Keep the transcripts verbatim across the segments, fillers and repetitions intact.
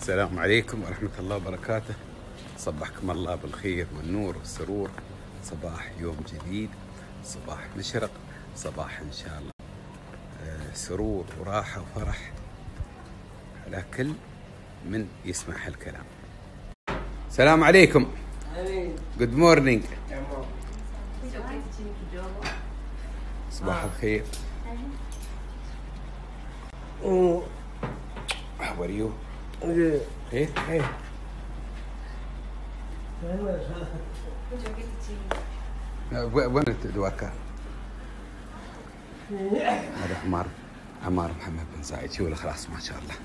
السلام عليكم ورحمة الله وبركاته. صبحكم الله بالخير والنور والسرور. صباح يوم جديد، صباح مشرق، صباح إن شاء الله سرور وراحة وفرح على كل من يسمع هالكلام. السلام عليكم. Good morning. صباح الخير. How are you? خير؟ خير. وين الدواكة؟ هذا عمار عمار محمد بن زايد. شو خلاص ما شاء الله.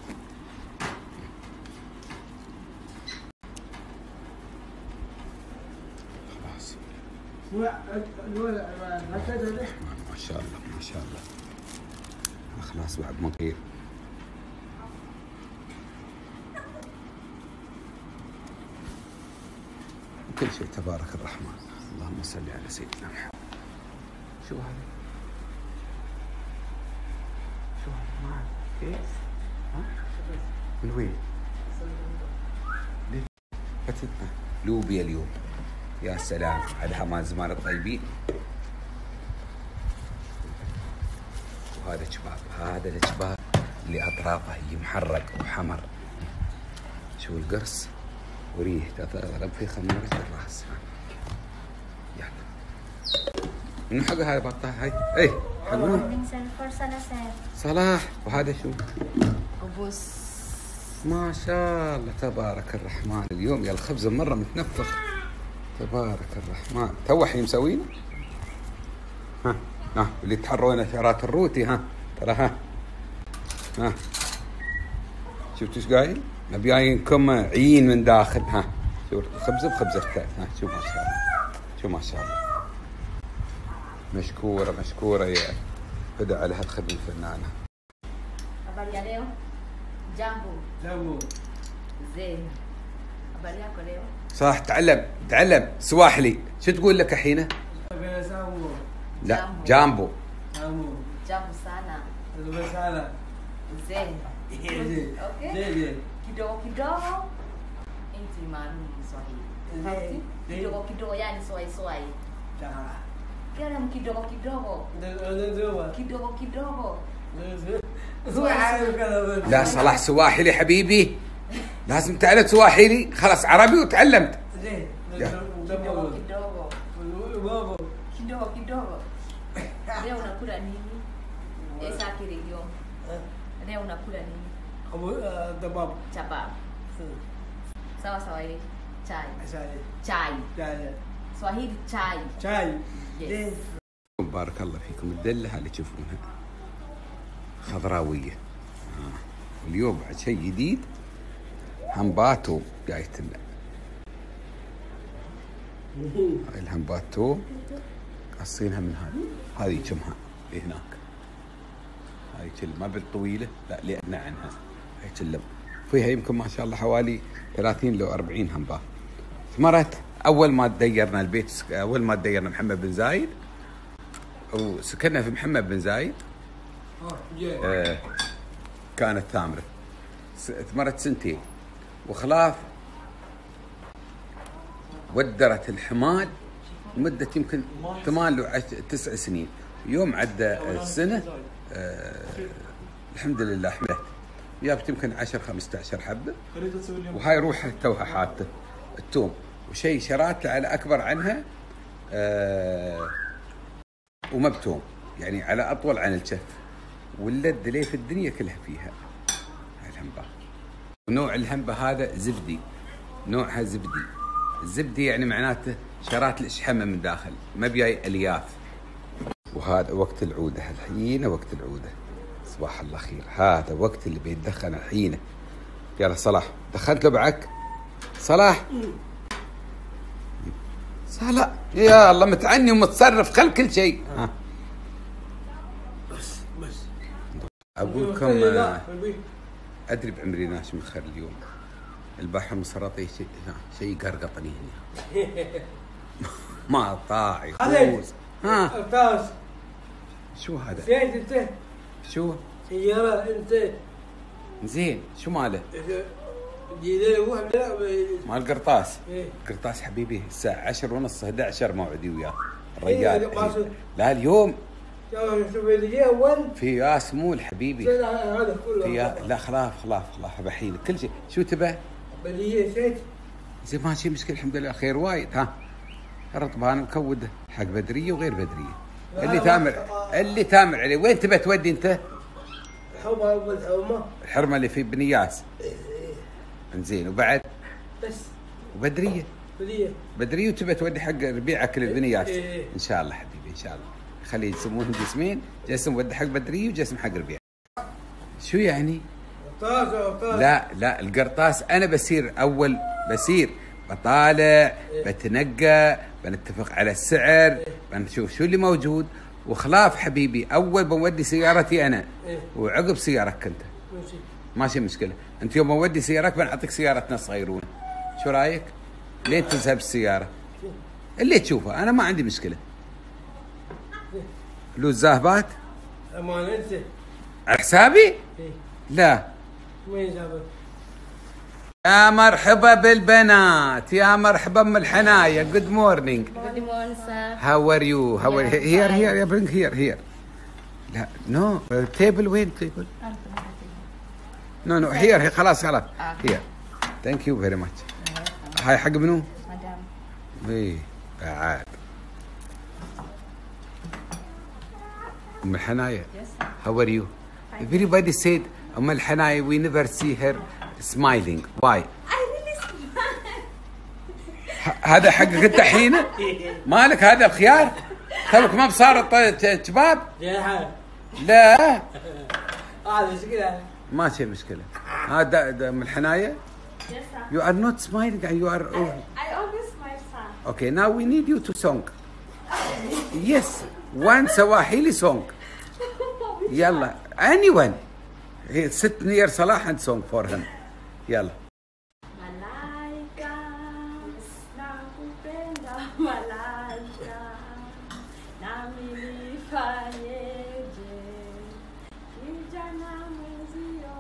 خلاص. ما شاء الله ما شاء الله. خلاص بعد مطير. كل شيء تبارك الرحمن. اللهم صل على سيدنا محمد. شو هذا؟ شو هذا؟ ما أعرف. كيف؟ ها؟ من وين؟ فتتنا لوبيا اليوم. يا سلام على ما زمان الطيبين. وهذا شباب، هذا الشباب اللي أطرافه هي محرق وحمر. شو القرص؟ وريه تضرب في خمارة الراس. يلا منو حق هاي بطة هاي؟ اي حقون صلاح. وهذا شو؟ قبوس. ما شاء الله تبارك الرحمن. اليوم يا الخبز مرة متنفخ. تبارك الرحمن. تو حين مسوينه. ها ها اللي تحرون شرات الروتي. ها ترى ها ها شفتوا ايش قايل؟ نبياينكم عيين من داخل. ها شوف الخبز بخبز الكاس. ها شوف ما شاء الله، شوف ما شاء الله. مشكورة مشكورة يا هدى على هالخدمة الفنانة. Habari ya leo? Jambo. Jambo. زين. habari yako leo? صح. تعلم تعلم سواحلي. شو تقول لك الحين؟ لا جامبو. جامبو. Jambo sana. Jambo sana. زين. زين. Okay. زين. Kidogo kidogo. Inti maalum Swahili. Kidogo kidogo yani swai swai. Sawa. Kile kidogo kidogo. Ndio. Kidogo kidogo. لا صلاح سواحلي حبيبي. لازم تعلم سواحلي. خلاص عربي وتعلمت. زين. Kidogo kidogo. Babo. Kidogo kidogo. Leo unakula nini? Esa kilio. Leo unakula nini? Abu dabab. Chabab. Sawa sawa ile chai. Chai. Chai. Chai. Swahili chai. Chai. Yes. بارك الله فيكم. الدلة اللي تشوفونها خضراوية. آه. اليوم بعد شيء جديد. همباتو جايت لنا. هاي الهمباتو قصينها من هذه. هذه كمها هناك. هاي كل ما بالطويلة لا لأن عنها. هاي كلم فيها يمكن ما شاء الله حوالي ثلاثين لو أربعين همبا. مرت أول ما تديرنا البيت، أول ما تديرنا محمد بن زايد وسكننا في محمد بن زايد. آه كانت ثامرة. ثمرت سنتين وخلاف ودرت الحماد مدة يمكن ثمان لو تسع سنين. يوم عدى السنة آه الحمد لله حملت. جابت يمكن عشرة خمسة عشر حبة. وهاي روحها توها حاطة التوم وشيء شرات على أكبر عنها. آه ومبتوم يعني على أطول عن الكف. واللد ليه في الدنيا كلها فيها هاي الهمبة. ونوع الهمبة هذا زبدي. نوعها زبدي. الزبدي يعني معناته شرات الإشحمة من داخل ما بياي ألياف. وهذا وقت العودة الحين. وقت العودة صباح الله خير. هذا وقت اللي بيتدخن الحين. يلا صلاح دخنت له بعك. صلاح صلاح يا الله متعني ومتصرف خل كل شيء. ها بس بس اقول لكم ادري بعمري ناش مخر اليوم. البحر مسرطي شيء شيء قرقطني هنا. ما طاعي خوز. ها شو هذا؟ شو؟ سيارة انت زين شو ماله؟ جينا وحنا مال القرطاس. إيه. القرطاس حبيبي الساعة عشرة ونص إحدى عشر موعدي وياه إيه، الرجال. ما صار. لا اليوم شوف اللي اول في ياس مول حبيبي. هذا كله في يا... لا خلاص خلاص خلاص بحيلك كل شيء. شو تبى؟ بديه زيت زين ما شيء مشكلة الحمد لله خير وايد. ها الرطبان مكود حق بدرية وغير بدرية. اللي تامر اللي تامر عليه. وين تبى تودي أنت؟ حومه والحومه الحرمة اللي في بنياس. انزين وبعد بس وبدرية. بديه بدرية وتبى تودي حق ربيعة كل البنياس. إيه، إيه. إن شاء الله حبيبي إن شاء الله. خليه يسموهم جسمين، جسم ودي حق بدرية وجسم حق ربيعة. شو يعني؟ طاس طاس لا لا القرطاس أنا بسير أول بسير بطالع بتنقى بنتفق على السعر بنشوف شو اللي موجود وخلاف حبيبي. أول بودي سيارتي أنا إيه. وعقب سيارتك أنت. ماشي ماشي مشكلة. أنت يوم بودي سيارتك بنعطيك سيارتنا صغيرون. شو رايك؟ لين تذهب السيارة اللي تشوفه أنا ما عندي مشكلة. فلوس ذاهبات امان انت على حسابي؟ إيه. لا. وين ذهبت؟ يا مرحبا بالبنات يا مرحبا ام الحنايا. جود مورنينج. Good morning, sir. هاو ار يو هاو ار Yeah, هير fine. هير يا برينج هير هير. لا نو تيبل وين تيبل؟ نو نو هير خلاص خلاص هير. ثانك يو فيري ماتش. هاي حق منو؟ Madam. ايه بعد ام الحنايا. Yes, sir. هاو ار يو؟ Everybody said ام الحنايا we never see her smiling. Why؟ I really smile. هذا حقك انت حين مالك هذا الخيار توك ما بصار الط- شباب. يا حال لا هذا ايش كذا ما شيء مشكله. هذا ده من الحنايا. Yes, sir. You are not smiling and you are oh. I always smile, sir. Okay now we need you to song. Yes one Swahili song. يلا anyone. Sit near Salah and song for him. يلا. Malaika, nakupenda malaika, nami nifanyeje, kijana mwenzio,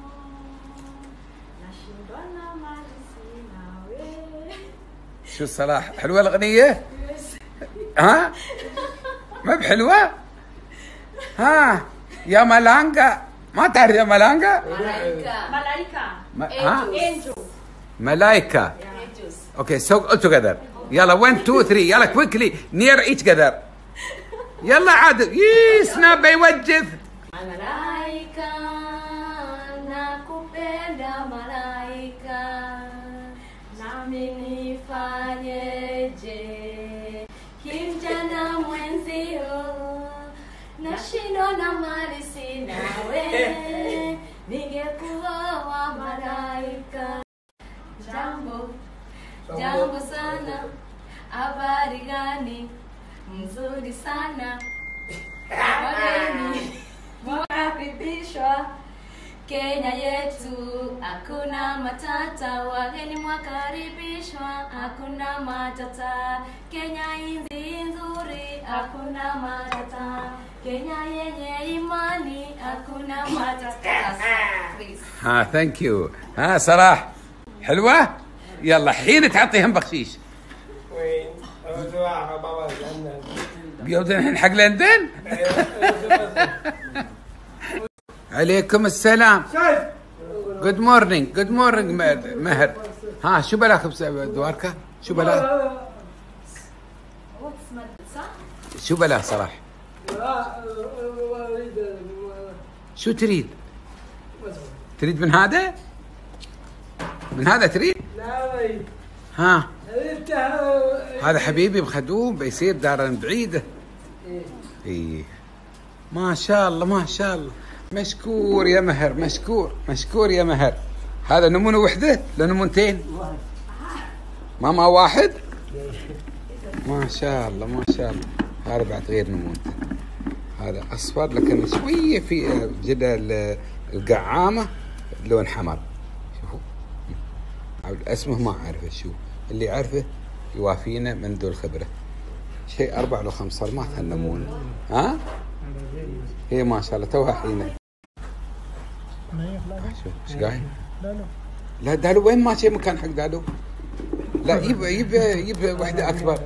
nashindwa na mali sina we. شو صلاح حلوه الاغنيه؟ ها؟ ما بحلوه؟ ها يا ملانجا ما تعرف يا ملانجا؟ Malaika. Malaika. ما- ها؟ Angels. ملايكة. Angels. Okay, so all together. يلا one, two, three. يلا quickly near each other. يلا عاد يسنا بيوجف. Malaika, nakupenda malaika, nami nifanyeje, kijana mwenzio, nashindwa na mali sina we, ningekuwa wa malaika. Jambo, jambo sana, habari gani? Mzuri sana. Wageni mwakaribishwa Kenya yetu, hakuna matata. Wageni mwakaribishwa, hakuna matata. Kenya nchi nzuri, hakuna matata. Kenya yenye imani, hakuna matata. Please. ها ثانك يو. ها صلاح حلوة؟ يلا حين تعطيهم بخشيش. وين أروح بابا لندن بيودن الحين حق لندن؟ عليكم السلام. شايف جود مورنينج جود مورنينج مهر. ها شو بلاك بدواركا؟ شو بلاك؟ What's my son? شو بلاك صلاح؟ شو تريد؟ تريد من هذا؟ من هذا تريد؟ لا وي ها انت هذا حبيبي مخدوم بيصير دار بعيدة. ايه ما شاء الله ما شاء الله. مشكور يا مهر مشكور مشكور يا مهر. هذا نمونة وحدة لا نمونتين؟ ماما واحد؟ ما شاء الله ما شاء الله. هذا بعد غير نمونته. هذا أصفر لكن شوية في جدا القعامة لون حمر. شوفوا اسمه ما أعرفه. شو اللي أعرفه يوافينا من ذو الخبرة. شيء أربع لو خمس صرمات هالنمونة. ها؟ هي ما شاء الله توها حينه. شوف ايش قاعد؟ لا لا لا دالو وين ماشي مكان حق دالو؟ لا يب يب يب وحده اكبر.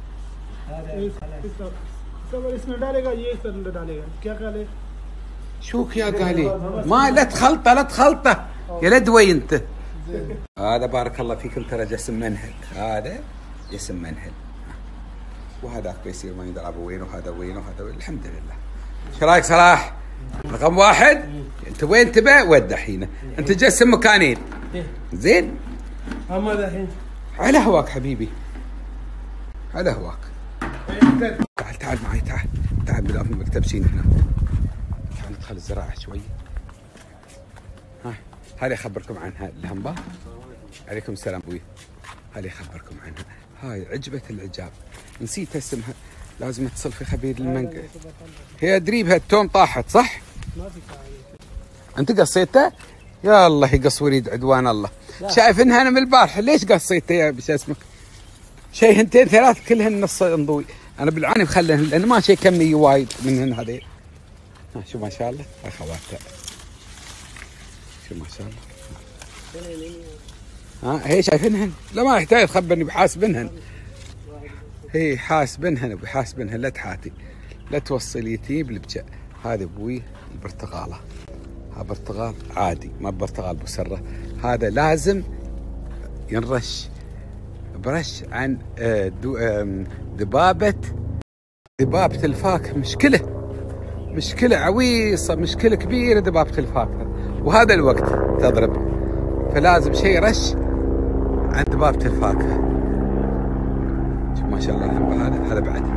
सब इसमें डालेगा ये इस अंदर डालेगा क्या डाले شوك يا قالي ما لا تخلطه لا تخلطه يا لدوي انت. هذا بارك الله فيكم ترى جسم منهل، هذا جسم منهل، وهذاك بيصير ما يدرى وين وهذا وين وهذا وين. الحمد لله. ايش رايك صلاح؟ رقم واحد انت وين تبع ود الحين؟ انت جسم مكانين زين؟ اما الحين على هواك حبيبي، على هواك. تعال تعال معي، تعال تعال بالأمن المكتب شين هنا. تعال ندخل الزراعة شوي. ها هذه أخبركم عنها الهمبا. عليكم السلام أبوي. هذه أخبركم عنها. هاي عجبة العجاب، نسيت اسمها، لازم اتصل في خبير المانجا. هي دريبها التوم طاحت صح؟ ما في أنت قصيته؟ يا الله يقص وريد عدوان الله. شايف انها انا من البارحة، ليش قصيته يا بش اسمك؟ شيء هنتين ثلاث كلهن نص انضوي. انا بالعاني مخليهن لان ما شيء كمي وايد منهن هذيل. ها شو ما شاء الله اخواتها، شو ما شاء الله. ها هي شايفينهن؟ لا ما يحتاج تخبرني بحاسبنهن. هي حاسبنهن بحاسبنهن، لا تحاتي لا توصليتي بالبجاء. هذا ابوي البرتقاله، ها برتقال عادي ما برتقال بسره. هذا لازم ينرش برش عن دبابة دبابة الفاكهة. مشكلة مشكلة عويصة، مشكلة كبيرة دبابة الفاكهة، وهذا الوقت تضرب، فلازم شيء رش عن دبابة الفاكهة. شوف ما شاء الله الهنبة، هذا هذا بعد،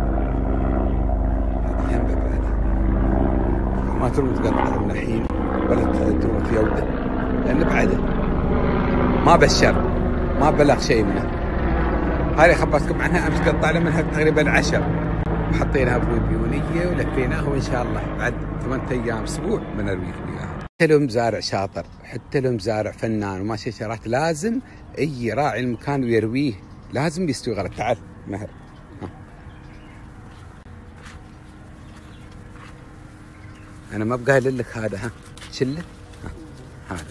هذا الهنبة بعد ما تروح تقطع من الحين ولا تروح يودة، لأن بعده ما بشر ما بلغ شيء منه. هذه خبرتكم عنها امس، قطعنا منها تقريبا عشر وحطيناها بويبيونيه ولفيناها، وان شاء الله بعد ثمانية ايام اسبوع بنرويك وياها. حتى لو مزارع شاطر، حتى لو مزارع فنان وما شجرات، لازم اي راعي المكان ويرويه، لازم يستوي غلط. تعال مهر، ها. انا ما بقايل لك هذا، ها شله، ها. هذا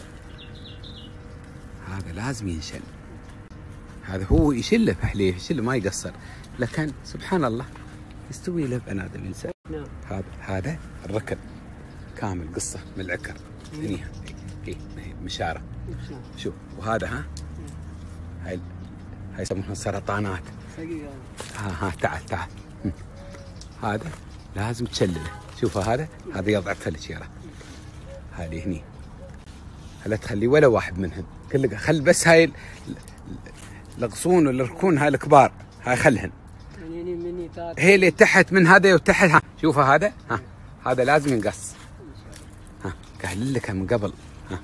هذا لازم ينشل، هذا هو يشله فحليه، يشله ما يقصر، لكن سبحان الله يستوي له بنادم انسان. نعم. هذا هذا الركن كامل قصه من العكر هنيها هي مشاره. شوف وهذا ها هاي هاي يسمونها سرطانات. ها ها تعال تعال، هذا لازم تشلله. شوف هذا هذا يضعف الشيره، هذه هني لا تخلي ولا واحد منهم، كل خل بس هاي الغصون والركون هاي الكبار هاي خلهن. هي اللي تحت من هذا وتحت، ها شوفها هذا، ها هذا لازم ينقص. ها قايل لك من قبل، ها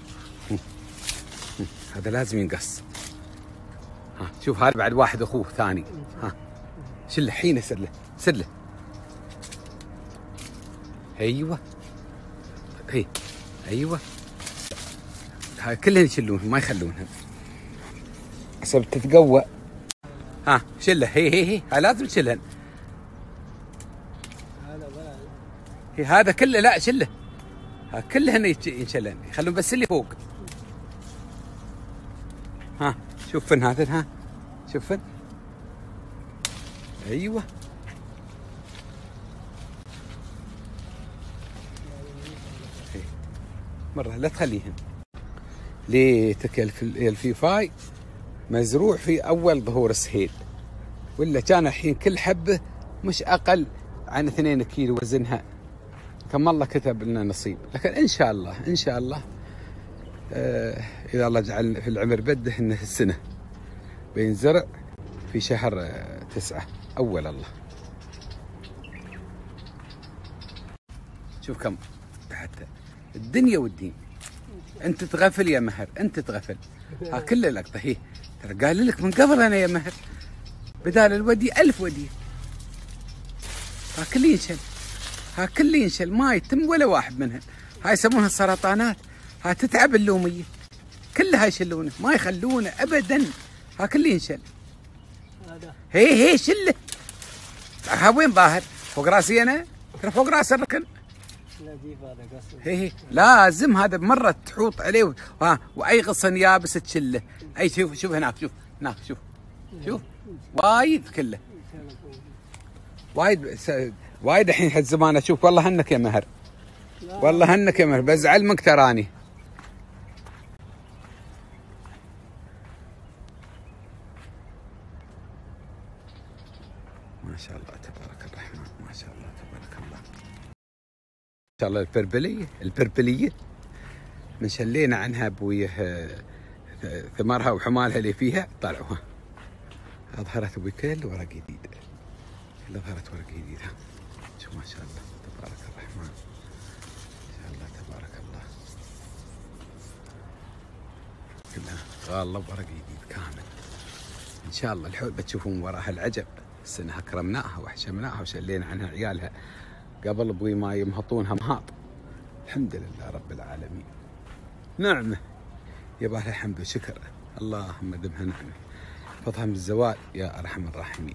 هذا لازم ينقص. ها شوف هذا بعد واحد اخوه ثاني، ها شله حين سله سله. ايوه هي ايوه هاي كلهن يشلونها ما يخلونها حسب تتقوى. ها شله هي هي هي هاي لازم تشلهن. هي هذا كله لا شله، ها كلهن ينشلن، يخلون بس اللي فوق. ها شوف فن هذا، ها شوف فن. ايوه مرة لا تخليهن. ليتك الفيفاي مزروع في أول ظهور السهيل، ولا كان الحين كل حبة مش أقل عن اثنين كيلو وزنها، كم الله كتب لنا نصيب. لكن إن شاء الله إن شاء الله آه إذا الله جعل في العمر بده إنه السنة بينزرع في شهر آه تسعة أول الله. شوف كم حتى الدنيا والدين. انت تغفل يا مهر، انت تغفل. ها كل اللقطه هي ترى قال لك من قبل انا يا مهر، بدال الودي ألف ودي. ها كل ينشل، ها كل ينشل ما يتم ولا واحد منها. هاي يسمونها السرطانات، ها تتعب اللوميه كلها يشلونه ما يخلونه ابدا. ها كل ينشل. هي هي شله. ها وين ظاهر؟ فوق راسي انا؟ ترى فوق راس الركن. هي هي لازم هذا مرة تحوط عليه و... ها واي غصن يابس تشله. اي شوف شوف هناك شوف هناك شوف شوف وايد كله وايد س... وايد الحين حد زمان اشوف والله هنك يا مهر والله هنك يا مهر بزعل منك تراني. ما شاء الله تبارك الرحمن ما شاء الله تبارك الله. ان شاء الله البربليه البربليه من شلينا عنها ابويه ثمارها وحمالها اللي فيها طلعوها. اظهرت ابوي كل ورق جديد كل اظهرت ورق جديد. ها شوف ما شاء الله تبارك الرحمن ما شاء الله تبارك الله كلها غالة ورق جديد كامل. ان شاء الله الحول بتشوفون وراها العجب. السنه اكرمناها وحشمناها وشلينا عنها عيالها قبل ابوي ما يمهطونها مهاط. الحمد لله رب العالمين نعمه يبالها حمد وشكر. اللهم دمها نعمه فضها من الزوال يا ارحم الراحمين.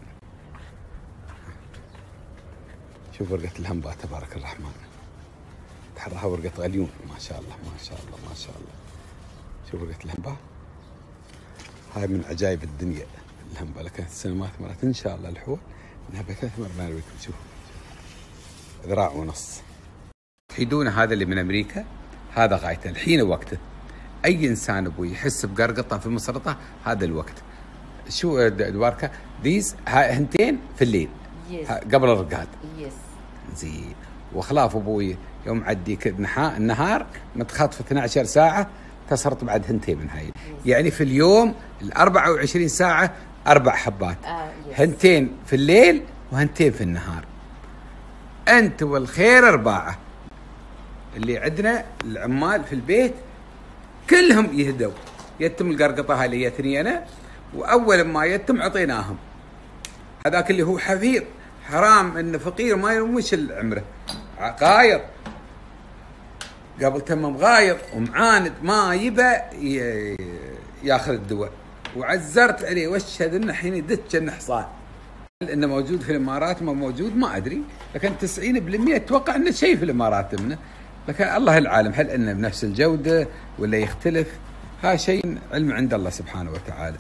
شوف ورقه الهمبا تبارك الرحمن تحرها ورقه غليون ما شاء الله ما شاء الله ما شاء الله. شوف ورقه الهمبا هاي من عجائب الدنيا الهمبا. لكن السنوات مرات ان شاء الله الحول انها بثلاث مرات ما نريكم. شوف ذراع ونص. تحيدون هذا اللي من امريكا هذا غايته الحين وقته. اي انسان ابوي يحس بقرقطه في مسرطه هذا الوقت. شو دواركا ذيز هنتين في الليل yes. قبل الرقاد يس زين. وخلاف ابوي يوم عديك النهار متخطف اثنتي عشرة ساعه تصرت بعد هنتين من هاي yes. يعني في اليوم ال أربعة وعشرين ساعه اربع حبات آه yes. هنتين في الليل وهنتين في النهار. انت والخير ارباعه اللي عندنا العمال في البيت كلهم يهدوا. يتم القرقطه هاي اللي جتني انا واول ما يتم عطيناهم. هذاك اللي هو حفيظ حرام انه فقير ما يمش عمره غايض قبل تمم غايض ومعاند ما يبى ياخذ الدواء وعزرت عليه واشهد انه حين يدت كأنه حصان. انه موجود في الامارات ما موجود ما ادري لكن تسعين بالمئة اتوقع انه شيء في الامارات منه. لكن الله العالم هل انه بنفس الجوده ولا يختلف هذا شيء علم عند الله سبحانه وتعالى.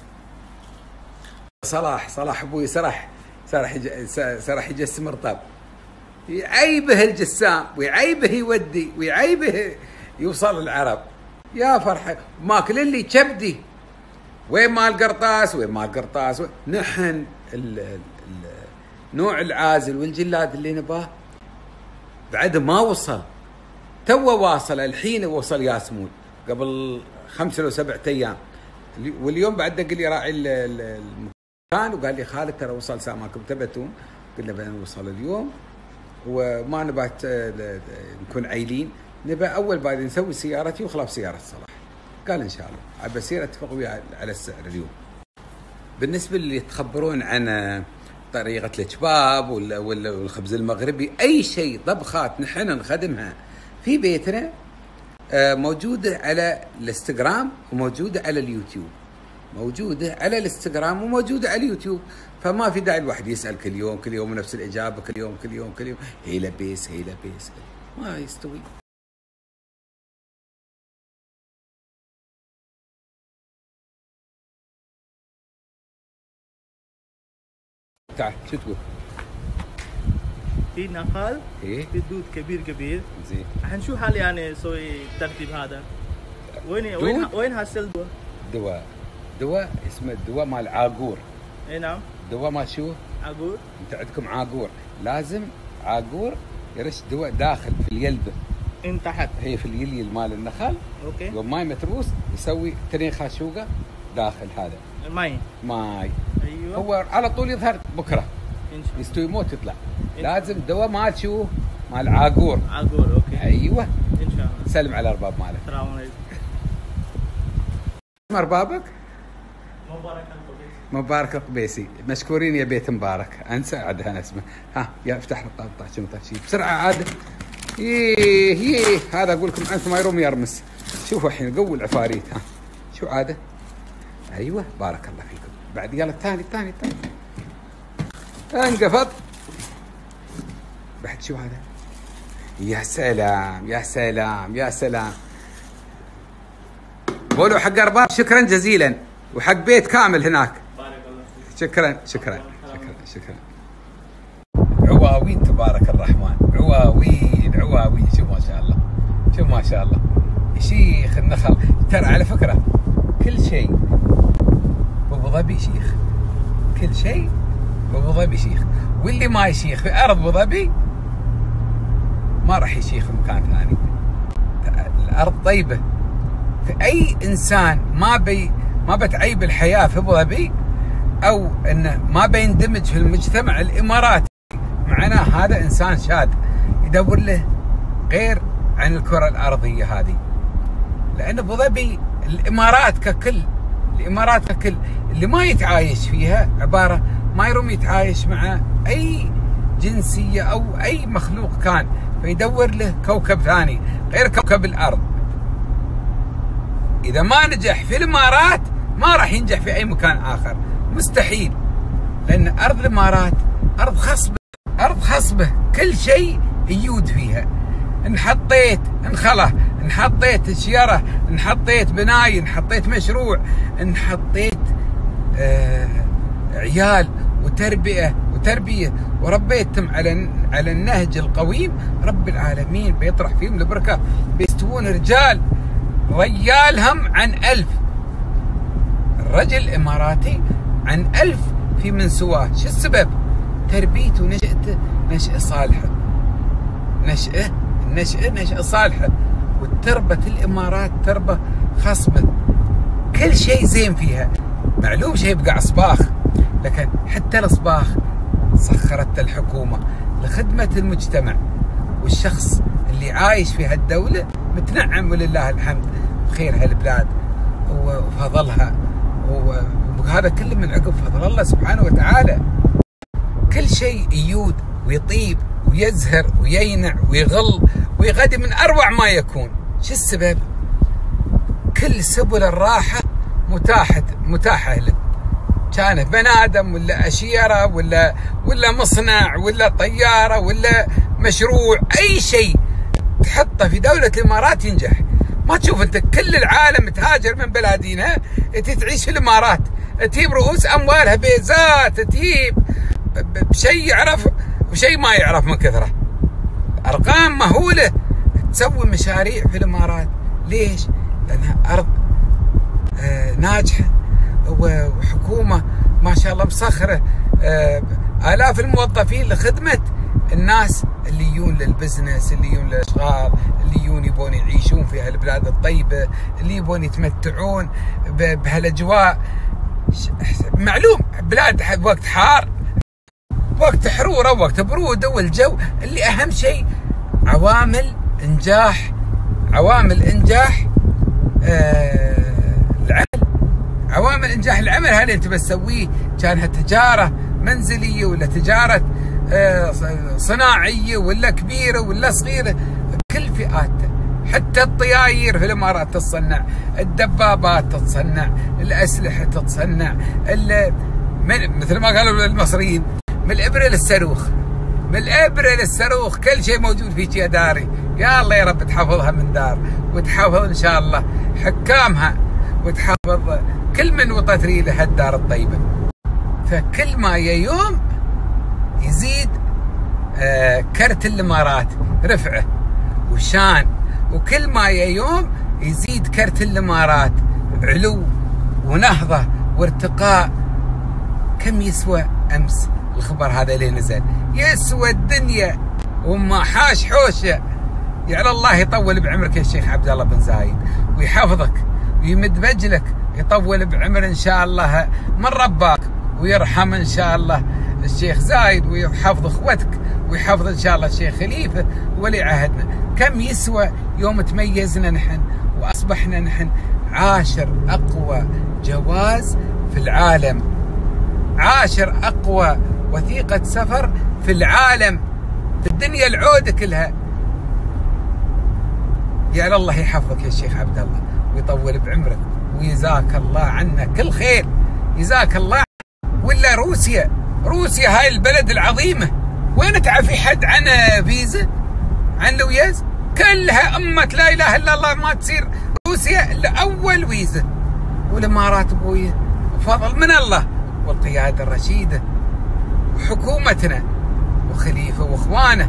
صلاح صلاح ابوي سرح سرح سرح يجسم رطب يعيبه الجسام ويعيبه يودي ويعيبه يوصل العرب يا فرحه ماكل اللي كبدي وين مال قرطاس وين مال قرطاس. نحن ال ال نوع العازل والجلاد اللي نباه بعد ما وصل تو واصل الحين وصل ياسمون قبل خمسة أو سبعة أيام. واليوم بعد قال لي راعي المكان وقال لي خالد ترى وصل ساماكم تبتون. قلنا بنوصل اليوم وما نبات نكون عايلين نبى اول بعد نسوي سيارتي وخلاف سياره صلاح. قال ان شاء الله عاد بصير اتفق وياه على السعر اليوم. بالنسبه اللي تخبرون عن طريقه الكباب ولا ولا الخبز المغربي اي شيء طبخات نحن نخدمها في بيتنا موجوده على الانستغرام وموجوده على اليوتيوب. موجوده على الانستغرام وموجوده على اليوتيوب فما في داعي الواحد يسال كل يوم كل يوم نفس الاجابه كل يوم كل يوم كل يوم هي لبيس هي لبيس ما يستوي. تعال شو تقول؟ في نخل ايه في دود كبير كبير زين. حنشوف هل يعني نسوي الترتيب هذا. وين وين وين هالسل دواء؟ دواء دواء اسمه الدواء مال عاقور. اي نعم. دواء مال شو؟ عاقور. انت عندكم عاقور لازم عاقور يرش دواء داخل في اليلبه. ان تحت. هي في اليليل مال النخل. اوكي. يوم ماي متروس يسوي ترين خاشوقه داخل هذا. ماي. ماي. ايوه. هو على طول يظهر بكره. ان شاء الله. يستوي موت يطلع. لازم دواء مال شو؟ مال عاقور. عاقور اوكي. ايوه. ان شاء الله. سلم على الارباب مالك. السلام عليكم. اربابك؟ مبارك القبيسي. مبارك القبيسي، مشكورين يا بيت مبارك، انسى عاد انا اسمه، ها يا افتح الطاقة شنو طاشي بسرعة عاد. ايه ايه هذا اقول لكم انت ما يروم يرمس. شوفوا الحين قوي العفاريت ها. شو عاده؟ ايوه بارك الله فيكم. بعد يلا الثاني الثاني الثاني. انقفض. بعد شو هذا؟ يا سلام يا سلام يا سلام. قولوا حق ارباب شكرا جزيلا، وحق بيت كامل هناك. شكرا شكرا شكرا شكرا. عواوين تبارك الرحمن، عواوين عواوين. شوف ما شاء الله، شوف ما شاء الله يا شيخ النخل. ترى على فكره كل شيء بابو ظبي شيخ، كل شيء بابو ظبي شيخ. واللي ما يشيخ في ارض ابو ظبي ما راح يشيخ في مكان ثاني. الارض طيبه، في اي انسان ما بي ما بتعيب الحياه في ابو ظبي او انه ما بيندمج في المجتمع الاماراتي، معناه هذا انسان شاذ يدور له غير عن الكره الارضيه هذه. لان ابو ظبي الامارات ككل، الامارات ككل اللي ما يتعايش فيها عباره ما يروم يتعايش مع اي جنسيه او اي مخلوق كان، فيدور له كوكب ثاني غير كوكب الارض. اذا ما نجح في الامارات ما راح ينجح في اي مكان اخر، مستحيل. لان ارض الامارات ارض خصبه، ارض خصبه كل شيء يود فيها. ان حطيت انخله، ان حطيت شيره، ان حطيت بناي، ان حطيت مشروع، ان حطيت آه عيال وتربيه وتربيه وربيتهم على على النهج القويم، رب العالمين بيطرح فيهم البركه، بيستوون رجال ريالهم عن ألف. الرجل الإماراتي عن ألف في من سواه. شو السبب؟ تربيته ونشأته نشأة صالحة، نشأة نشأة نشأة صالحة. والتربة الإمارات تربة خصبة، كل شيء زين فيها. معلوم شيء يبقى صباخ، لكن حتى الصباخ سخرت الحكومة لخدمة المجتمع، والشخص اللي عايش في هالدولة متنعم ولله الحمد بخير هالبلاد وفضلها، وهذا كله من عقب فضل الله سبحانه وتعالى. كل شيء يود ويطيب ويزهر ويينع ويغل ويغدي من أروع ما يكون. شو السبب؟ كل سبل الراحة متاحة متاحة له، كانت بني آدم ولا أشيرة ولا ولا مصنع ولا طيارة ولا مشروع، أي شيء تحطه في دولة الإمارات ينجح. ما تشوف أنت كل العالم تهاجر من بلادينها تعيش في الإمارات، تجيب رؤوس أموالها بيزات، تجيب بشيء يعرف وشيء ما يعرف من كثرة، أرقام مهولة تسوي مشاريع في الإمارات. ليش؟ لأنها أرض آه ناجحة وحكومة ما شاء الله مسخرة آه آلاف الموظفين لخدمة الناس اللي يجون للبزنس، اللي يجون للاشغال، اللي يجون يبون يعيشون في هالبلاد الطيبه، اللي يبون يتمتعون بهالاجواء. معلوم بلاد وقت حار، وقت حروره، وقت بروده، والجو اللي اهم شيء عوامل انجاح، عوامل انجاح آه العمل، عوامل انجاح العمل. هذا انت بتسويه كانها تجاره منزليه ولا تجاره صناعية ولا كبيرة ولا صغيرة، كل فئاته. حتى الطياير في الإمارات تتصنع، الدبابات تتصنع، الأسلحة تتصنع، من مثل ما قالوا المصريين من الإبرة للصاروخ، من الإبرة للصاروخ كل شيء موجود فيك يا داري. يا الله يا رب تحفظها من دار، وتحفظ إن شاء الله حكامها، وتحفظ كل من وطت ريله هالدار الطيبة. فكل ما يوم يزيد آه كرت الإمارات رفعه وشان، وكل ما يوم يزيد كرت الإمارات علو ونهضة وارتقاء. كم يسوى أمس الخبر هذا اللي نزل؟ يسوى الدنيا وما حاش حوشه. يعني الله يطول بعمرك يا شيخ عبد الله بن زايد، ويحفظك ويمد بجلك، يطول بعمر إن شاء الله من رباك، ويرحم إن شاء الله الشيخ زايد، ويحفظ اخوتك، ويحفظ ان شاء الله الشيخ خليفه ولي عهدنا. كم يسوى يوم تميزنا نحن واصبحنا نحن عاشر اقوى جواز في العالم، عاشر اقوى وثيقه سفر في العالم، في الدنيا العوده كلها. يا الله يحفظك يا شيخ عبد الله ويطول بعمرك، ويجزاك الله عنا كل خير، جزاك الله. ولا روسيا، روسيا هاي البلد العظيمة، وين تعفي حد عن فيزا؟ عن لويز كلها أمة لا إله إلا الله ما تصير روسيا لأول ويزة، والإمارات أبوي فضل من الله والقيادة الرشيدة وحكومتنا وخليفة وإخوانه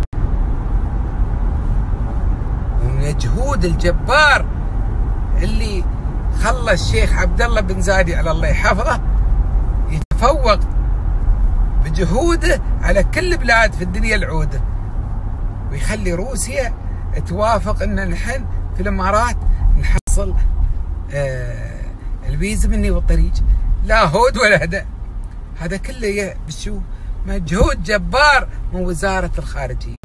والمجهود الجبار اللي خلى الشيخ عبد الله بن زايد على الله يحفظه يتفوق بجهوده على كل بلاد في الدنيا العودة، ويخلي روسيا توافق ان نحن في الامارات نحصل آه الفيزا مني والطريق، لا هود ولا هدا. هذا كله بشو مجهود جبار من وزارة الخارجية،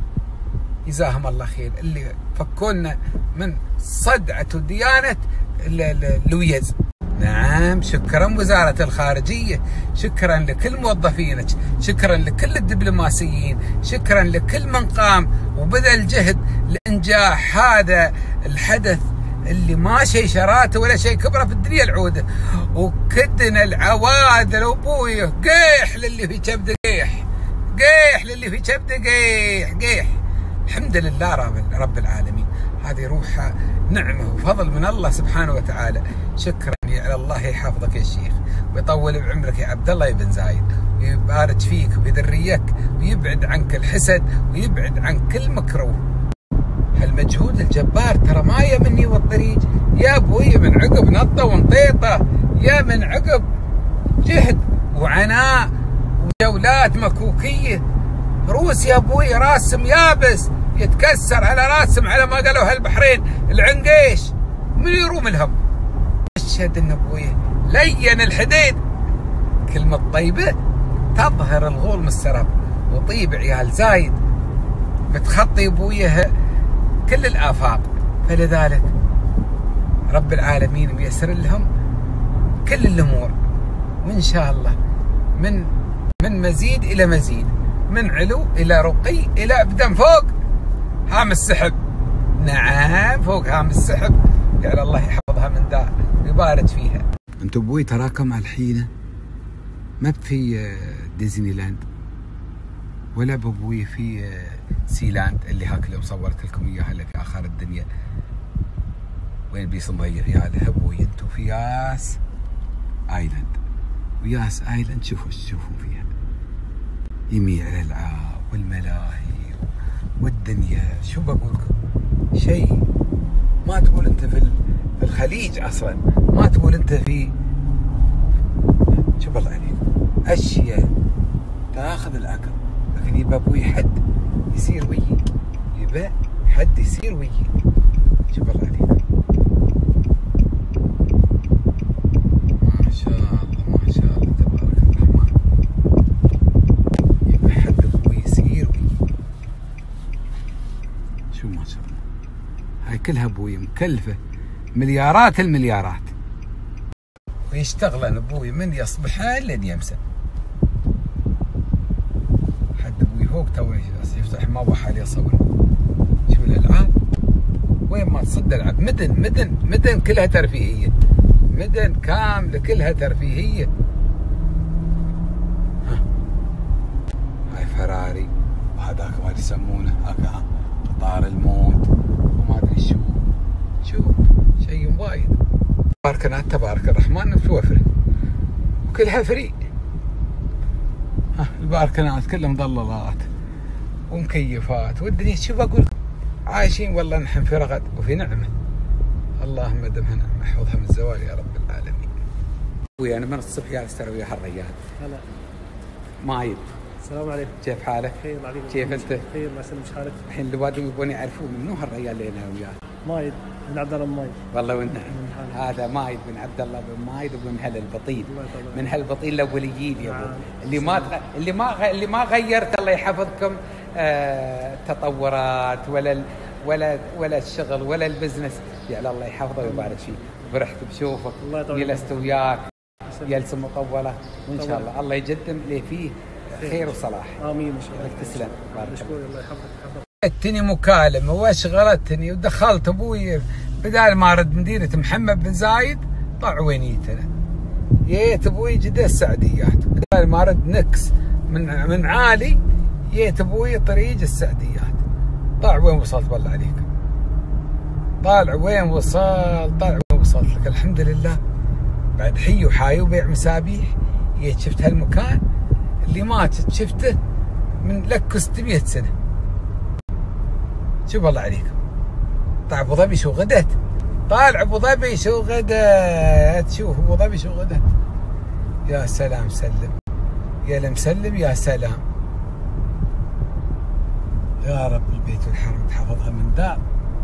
جزاهم الله خير اللي فكونا من صدعة وديانة لويز. نعم شكرا وزارة الخارجية، شكرا لكل موظفينك، شكرا لكل الدبلوماسيين، شكرا لكل من قام وبذل جهد لإنجاح هذا الحدث اللي ما شيء شراته ولا شيء كبره في الدنيا العودة. وكدنا العوادل وابوي قيح للي في كبده قيح، قيح للي في كبده قيح قيح. الحمد لله رب, رب العالمين، هذه روحها نعمة وفضل من الله سبحانه وتعالى. شكرا يا الله يحفظك يا شيخ ويطول بعمرك يا عبد الله بن زايد، ويبارك فيك وبذريتك ويبعد عنك الحسد ويبعد عن كل مكروه. هالمجهود الجبار ترى ما يا مني والطريق يا ابوي من عقب نطه ونطيطه، يا من عقب جهد وعناء وجولات مكوكيه. روسيا ابوي راسم يابس يتكسر على راسم على ما قالوا هالبحرين العنقيش، من يروم الهم. اشهد ان ابوي لين الحديد، كلمه طيبه تظهر الغول من السراب، وطيب عيال زايد متخطي ابويه كل الآفاق. فلذلك رب العالمين ميسر لهم كل الأمور، وإن شاء الله من من مزيد إلى مزيد، من علو إلى رقي إلى أبدا فوق هام السحب. نعم فوق هام السحب، يعني الله يحفظها من داء ويبارك فيها. أنتم أبوي تراكم الحين ما في ديزني لاند ولا بابوي في سيلاند اللي هاك اللي صورت لكم اياها اللي في اخر الدنيا، وين بيس مضيف يا ابوي. انتم في ياس ايلاند، وياس ايلاند شوفوا ايش تشوفون فيها، يميع الالعاب والملاهي والدنيا. شو بقول لكم شيء ما تقول انت في الخليج اصلا، ما تقول انت في شوف الله عليك اشياء تاخذ العقل. لكن يبى ابوي حد يصير ويي، يبى حد يصير ويي. شوف الله عليك ما شاء الله ما شاء الله تبارك الرحمن. يبى حد ابوي يصير ويي. شو ما شاء الله هاي كلها ابوي مكلفه مليارات المليارات، ويشتغلن ابوي من يصبحان لين يمسى. فوق توي يفتح ما حالي اصور. شوف الالعاب وين ما تصد العاب، مدن مدن مدن كلها ترفيهيه، مدن كامله كلها ترفيهيه. ها هاي فراري وهذاك ما يسمونه هاك قطار الموت وما ادري شو شو شيء وايد. باركنات تبارك الرحمن متوفره وكلها فري. ها الباركنات كلها مضللات ومكيفات والدنيا. شو بقول عايشين والله نحن في رغد وفي نعمه. اللهم دمها نعمه، احفظها من الزوال يا رب العالمين. ابوي انا من الصبح جالس ترى ويا هالرجال. هلا مايد. السلام عليكم. كيف حالك؟ خير عليكم. كيف انت؟ خير الله يسلمك حالك. الحين اللي بادهم يبون يعرفون منو هالرجال اللي انا وياه. مايد بن عبد الله بن مايد. والله وين هذا مايد بن عبد الله بن مايد ومن هل البطيل، من هالبطيل الاوليين يا ابو. اللي ما تغ... اللي ما غ... اللي ما غيرت الله يحفظكم آه... تطورات ولا ال... ولا ولا الشغل ولا البزنس، يا الله يحفظه ويبارك فيه. فرحت بشوفك جلست وياك جلسه مطوله، وان شاء الله الله يقدم لي فيه خير وصلاح. امين ان شاء الله. تسلم. مشكور الله يحفظك. جتني مكالمه واشغلتني ودخلت ابوي بدال ما ارد مدينه محمد بن زايد طلع وينيتنا. جيت ابوي جده السعديات بدال ما ارد نكس من من عالي، جيت ابوي طريق السعديات. طالع وين وصلت بالله عليك؟ طالع وين وصلت؟ طالع وين وصلت لك؟ الحمد لله بعد حي وحاي وبيع مسابيح. جيت شفت هالمكان اللي ما شفته من لك ستمية سنة. شوف الله عليكم. طالع ابو ظبي شو غدت؟ طالع ابو ظبي شو غدت؟ شوف ابو ظبي شو غدت. يا سلام سلم. يا المسلم يا سلام. يا رب البيت والحرم تحفظها من دار.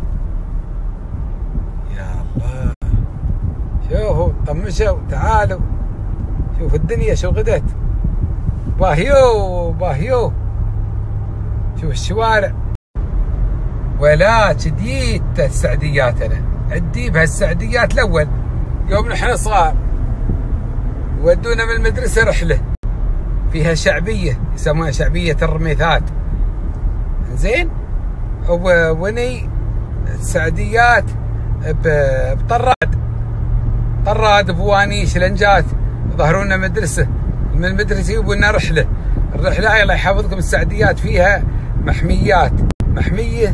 يا الله. شوفوا طمشوا تعالوا. شوف الدنيا شو غدت. باهيو باهيو. شوف الشوارع. ولا جديد السعديات انا عدي بهالسعديات الاول يوم نحن صغار ودونا من المدرسه رحله فيها شعبيه يسمونها شعبيه الرميثات. زين وني السعديات بطراد طراد بوانيش لنجات ظهرونا مدرسه من المدرسه يبونا رحله. الرحله الله يحفظكم السعديات فيها محميات محميه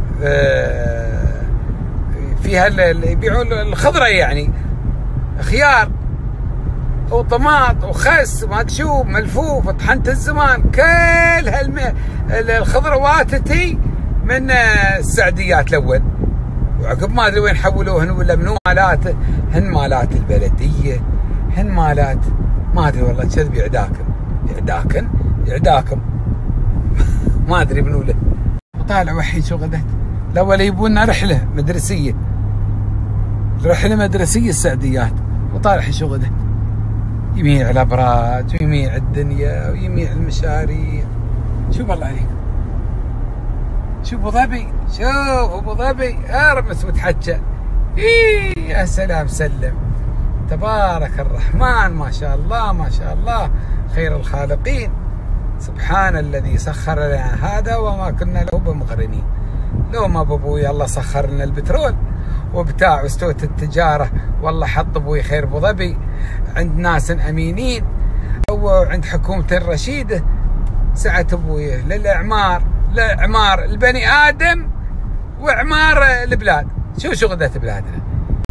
فيها اللي يبيعون الخضره يعني خيار وطماط وخس وما تشوف ملفوف طحنت الزمان كل هالم... الخضروات تي من السعديات الاول. وعقب ما ادري وين حولوهن ولا منو مالات هن مالات البلديه هن مالات ما ادري والله كذب يعداكم يعداكن يعداكم ما ادري منو له. وطالع وحيد شو غدت. الاول يبونا رحله مدرسيه رحله مدرسيه السعديات وطالع شو غدت. يميع الابراج ويميع الدنيا ويميع المشاريع. شوف الله عليك. شوف ابو ظبي شوف ابو ظبي ارمس وتحكى. ايه يا سلام سلم. تبارك الرحمن ما شاء الله ما شاء الله خير الخالقين. سبحان الذي سخر لنا هذا وما كنا له بمقرنين. لو ما بابوي الله سخر لنا البترول وبتاع واستوت التجاره والله حط ابوي خير ابو ظبي عند ناس امينين وعند حكومه الرشيده سعت ابوي للاعمار لاعمار البني ادم واعمار البلاد. شو شو غدت بلادنا.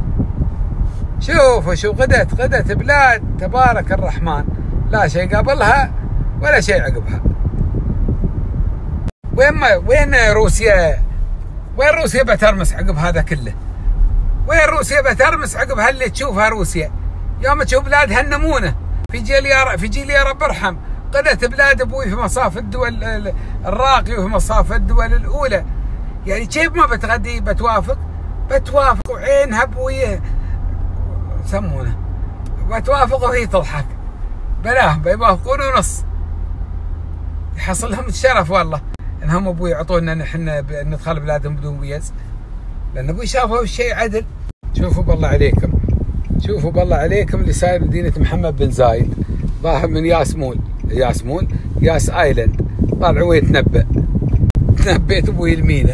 شوفوا شو غدت غدت بلاد تبارك الرحمن لا شيء قبلها ولا شيء عقبها. وين ما وين روسيا وين روسيا بترمس عقب هذا كله. وين روسيا بترمس عقب هاللي تشوفها روسيا. يوم تشوف بلادها النمونه في جيل يا في جيل يا رب ارحم. قدت بلاد ابوي في مصاف الدول الراقيه وفي مصاف الدول الاولى. يعني كيف ما بتغدي بتوافق بتوافق وعينها ابويه يسمونه بتوافق وهي تضحك. بلاه بيوافقون ونص. يحصل لهم الشرف والله انهم ابوي يعطونا نحن ندخل بلادهم بدون ويز لان ابوي شافوا الشيء عدل. شوفوا بالله عليكم شوفوا بالله عليكم اللي صاير مدينه محمد بن زايد ظاهر من ياسمول ياسمول ياس ايلاند. طالعوا يتنبأ تنبيت ابوي المينا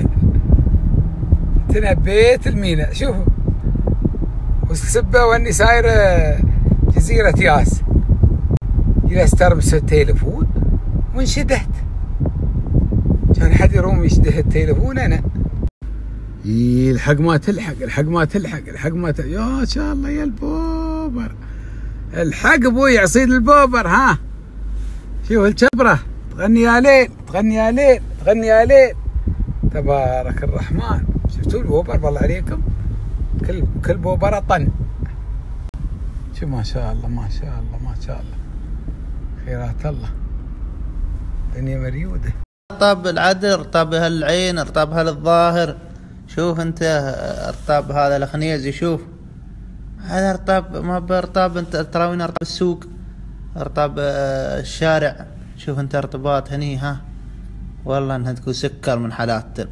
تنبيت المينا. شوفوا والسبه واني صايره جزيره ياس جلست ترمس التليفون وانشدهت كان حد يروم يشده التليفون انا. الحق ما تلحق الحق ما تلحق الحق ما تلحق. يا شاء الله يا البوبر الحق ابوي يعصيد البوبر. ها شوف الشبره تغني يا ليل تغني يا ليل تغني يا ليل. تبارك الرحمن. شفتوا البوبر بالله عليكم كل كل بوبره طن. شوف ما شاء الله ما شاء الله ما شاء الله خيرات الله دنيا مريوده. ارطاب العدل ارطاب هالعين ارطاب هالظاهر. شوف انت ارطاب هذا الخنيزي. شوف هذا ارطاب ما بارطاب انت تراوين ارطاب السوق ارطاب الشارع. شوف انت ارطبات هني. ها والله انها تكون سكر من حالات.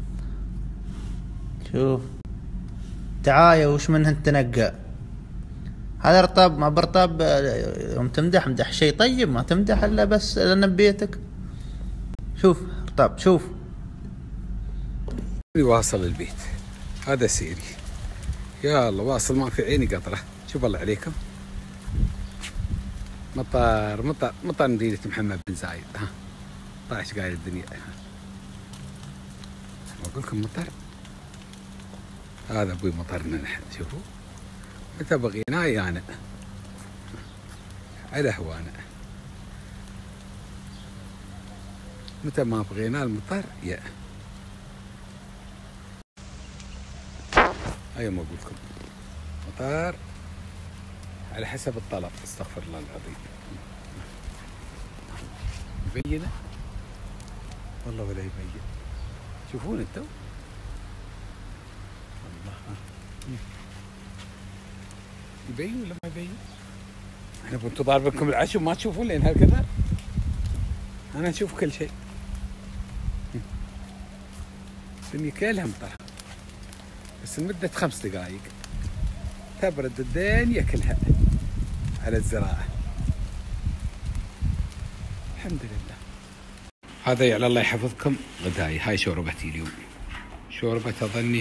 شوف تعاية وش منها تنقى. هذا ارطاب ما برطاب يوم تمدح مدح شيء طيب ما تمدح الا بس لان ببيتك. شوف ارطاب شوف واصل البيت هذا سيري يا الله واصل ما في عيني قطره. شوف الله عليكم مطار مطار مطار مدينه محمد بن زايد. ها طايش قايل الدنيا. اقول لكم مطر. هذا ابوي مطرنا نحن، شوفوا متى بغيناه يانا على هوانا، متى ما بغيناه المطر يا ايوه ما اقول لكم مطر على حسب الطلب. استغفر الله العظيم. يبينه والله ولا يبين. شوفون انتم والله يبين ولا ما يبين؟ احنا كنتوا ضاربكم العشو ما تشوفون لين هكذا. انا اشوف كل شيء. الدنيا كلها مطر بس لمدة خمس دقائق تبرد الدنيا كلها على الزراعة. الحمد لله. هذا يا الله يحفظكم غداي. هاي شوربتي اليوم. شوربة اظني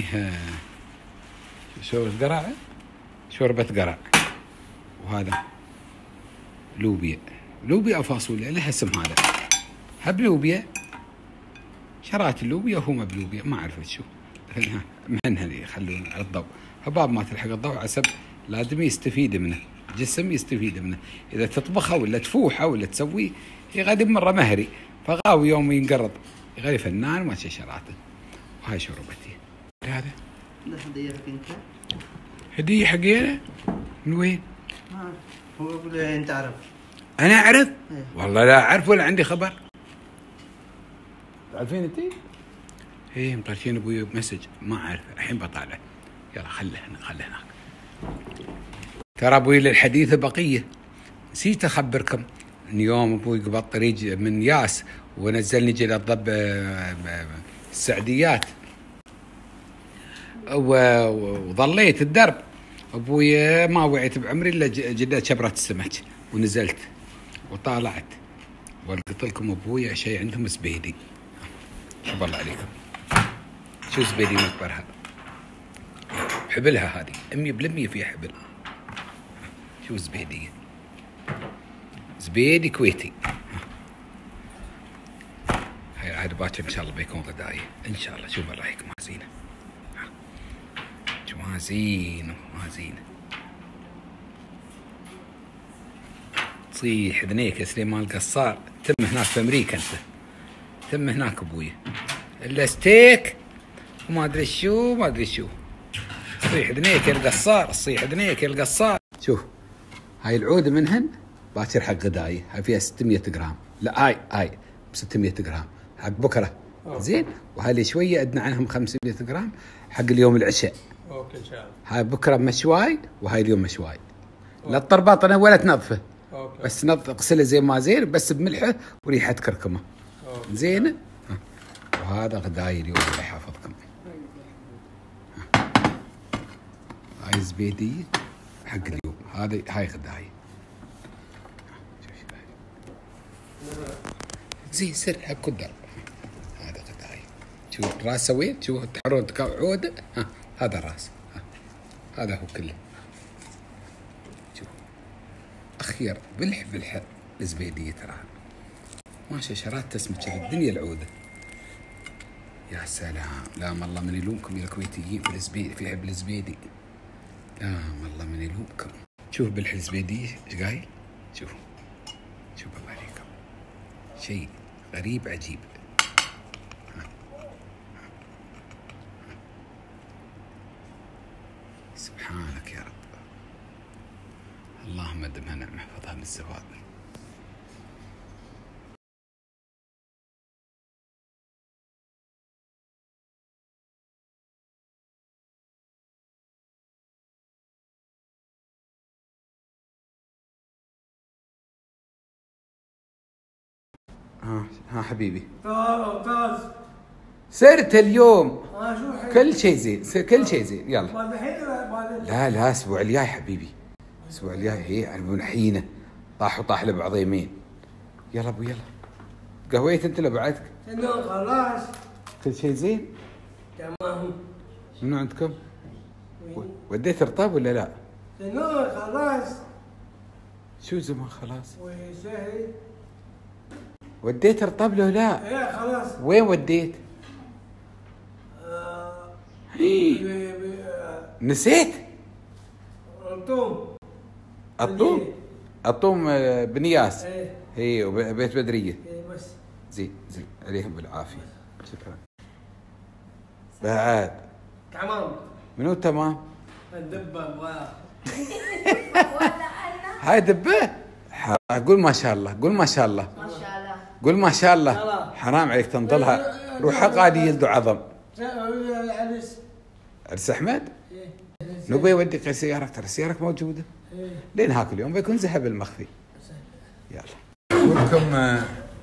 شوربة قرع. شوربة قرع. وهذا لوبيا. لوبيا او فاصوليا لها اسم هذا. هب لوبيا. شرات اللوبيا وهو ما بلوبيا ما اعرف شو. مهنها اللي يخلون على الضوء. هباب ما تلحق الضوء عسب لازم يستفيد منه. جسم يستفيد منه. اذا تطبخه ولا تفوحه ولا تسويه يغادي مرة مهري. فغاوي يوم ينقرض يغادي فنان وما شي شراته. وهاي شوربتي. هذا هدية حق انت؟ هدية حقينا؟ من وين؟ ما هو يقول انت تعرف. انا اعرف؟ ايه. والله لا اعرف ولا عندي خبر. تعرفين انت؟ ايه مطرشين ابوي بمسج ما اعرف الحين بطالع. يلا خله هنا خله هناك. ترى ابوي للحديث بقيه. نسيت اخبركم ان يوم ابوي قبل طريق من ياس ونزلني جل الضب السعديات وظليت الدرب. ابوي ما وعيت بعمري الا جدة شبرة السمك ونزلت وطالعت وقلت لكم ابوي شيء عندهم زبيدي. شوف الله عليكم شو زبيدي مكبرها حبلها هذه مية بالمية فيها حبل. شو زبيدي؟ زبيدي كويتي. هاي عاد باكر ان شاء الله بيكون غداي ان شاء الله. شوف الله عليكم مازينه مازينه مازينه تصيح ذنيك يا سليمان القصار. تم هناك في امريكا انت. تم هناك ابوي الا ستيك وما ادري شو ما ادري شو. تصيح ذنيك يا القصار. تصيح ذنيك يا القصار. شوف هاي العوده منهن باكر حق غداي. هاي فيها ستمية جرام. لا هاي هاي ب ستمية جرام حق بكره. زين. وهاي اللي شويه ادنى عنهم خمسمية جرام حق اليوم العشاء. اوكي ان شاء الله. هاي بكره مشواي وهاي اليوم مشواي. لا تطربطنه ولا تنظفه. اوكي. بس نظف اغسله زي ما زين بس بملحه وريحه كركمه. زين. وهذا غداي اليوم الله يحفظكم. هاي زبيديه حق اليوم. هذه هاي غداي. زين سر حق الدرب. هذا غداي. شوف راسه وين؟ شوف تحرون عوده. ها هذا الراس. ها. هذا هو كله. شوف اخير بلح بلح الزبيديه ترى ماشي شرات تسمك الدنيا العوده. يا سلام. لا والله من يلومكم يا الكويتيين في الزبيدي في حب الزبيدي. لا والله من يلومكم. شوف بلح الزبيديه ايش قايل؟ شوف شوف الله عليكم شيء غريب عجيب. سبحانك يا رب. اللهم دمها نعم احفظها من الزوال. ها ها حبيبي. طاز سرت اليوم. اه شو حلو. كل شيء زين. كل شيء زين. يلا. مال الحين ولا مال لا لا الاسبوع الجاي حبيبي. الاسبوع الجاي هي على حينه طاح وطاح له بعظيمين. يلا ابو يلا. قهويت انت لبعدك؟ انه خلاص كل شيء زين؟ تمام. منو عندكم؟ وديت رطاب ولا لا؟ انه خلاص شو زمان خلاص؟ وسهل. وديت رطاب لو لا؟ ايه خلاص. وين وديت؟ نسيت الطوم الطوم الطوم آه، بنياس. ايه اي وبيت بدريه. ايه بس زين زين عليهم بالعافيه. شكرا. بعد تمام. منو تمام؟ الدبه ابغاها. هاي دبه. قول ما شاء الله، قول ما شاء الله، ما شاء الله. قول ما شاء الله. حرام عليك تنطلها. روح قاعد يلدوا عظم. العرس عرس احمد نبي يودي سيارك، ترى سيارك موجوده لين هاك اليوم بيكون ذهب المخفي. يلا اقول لكم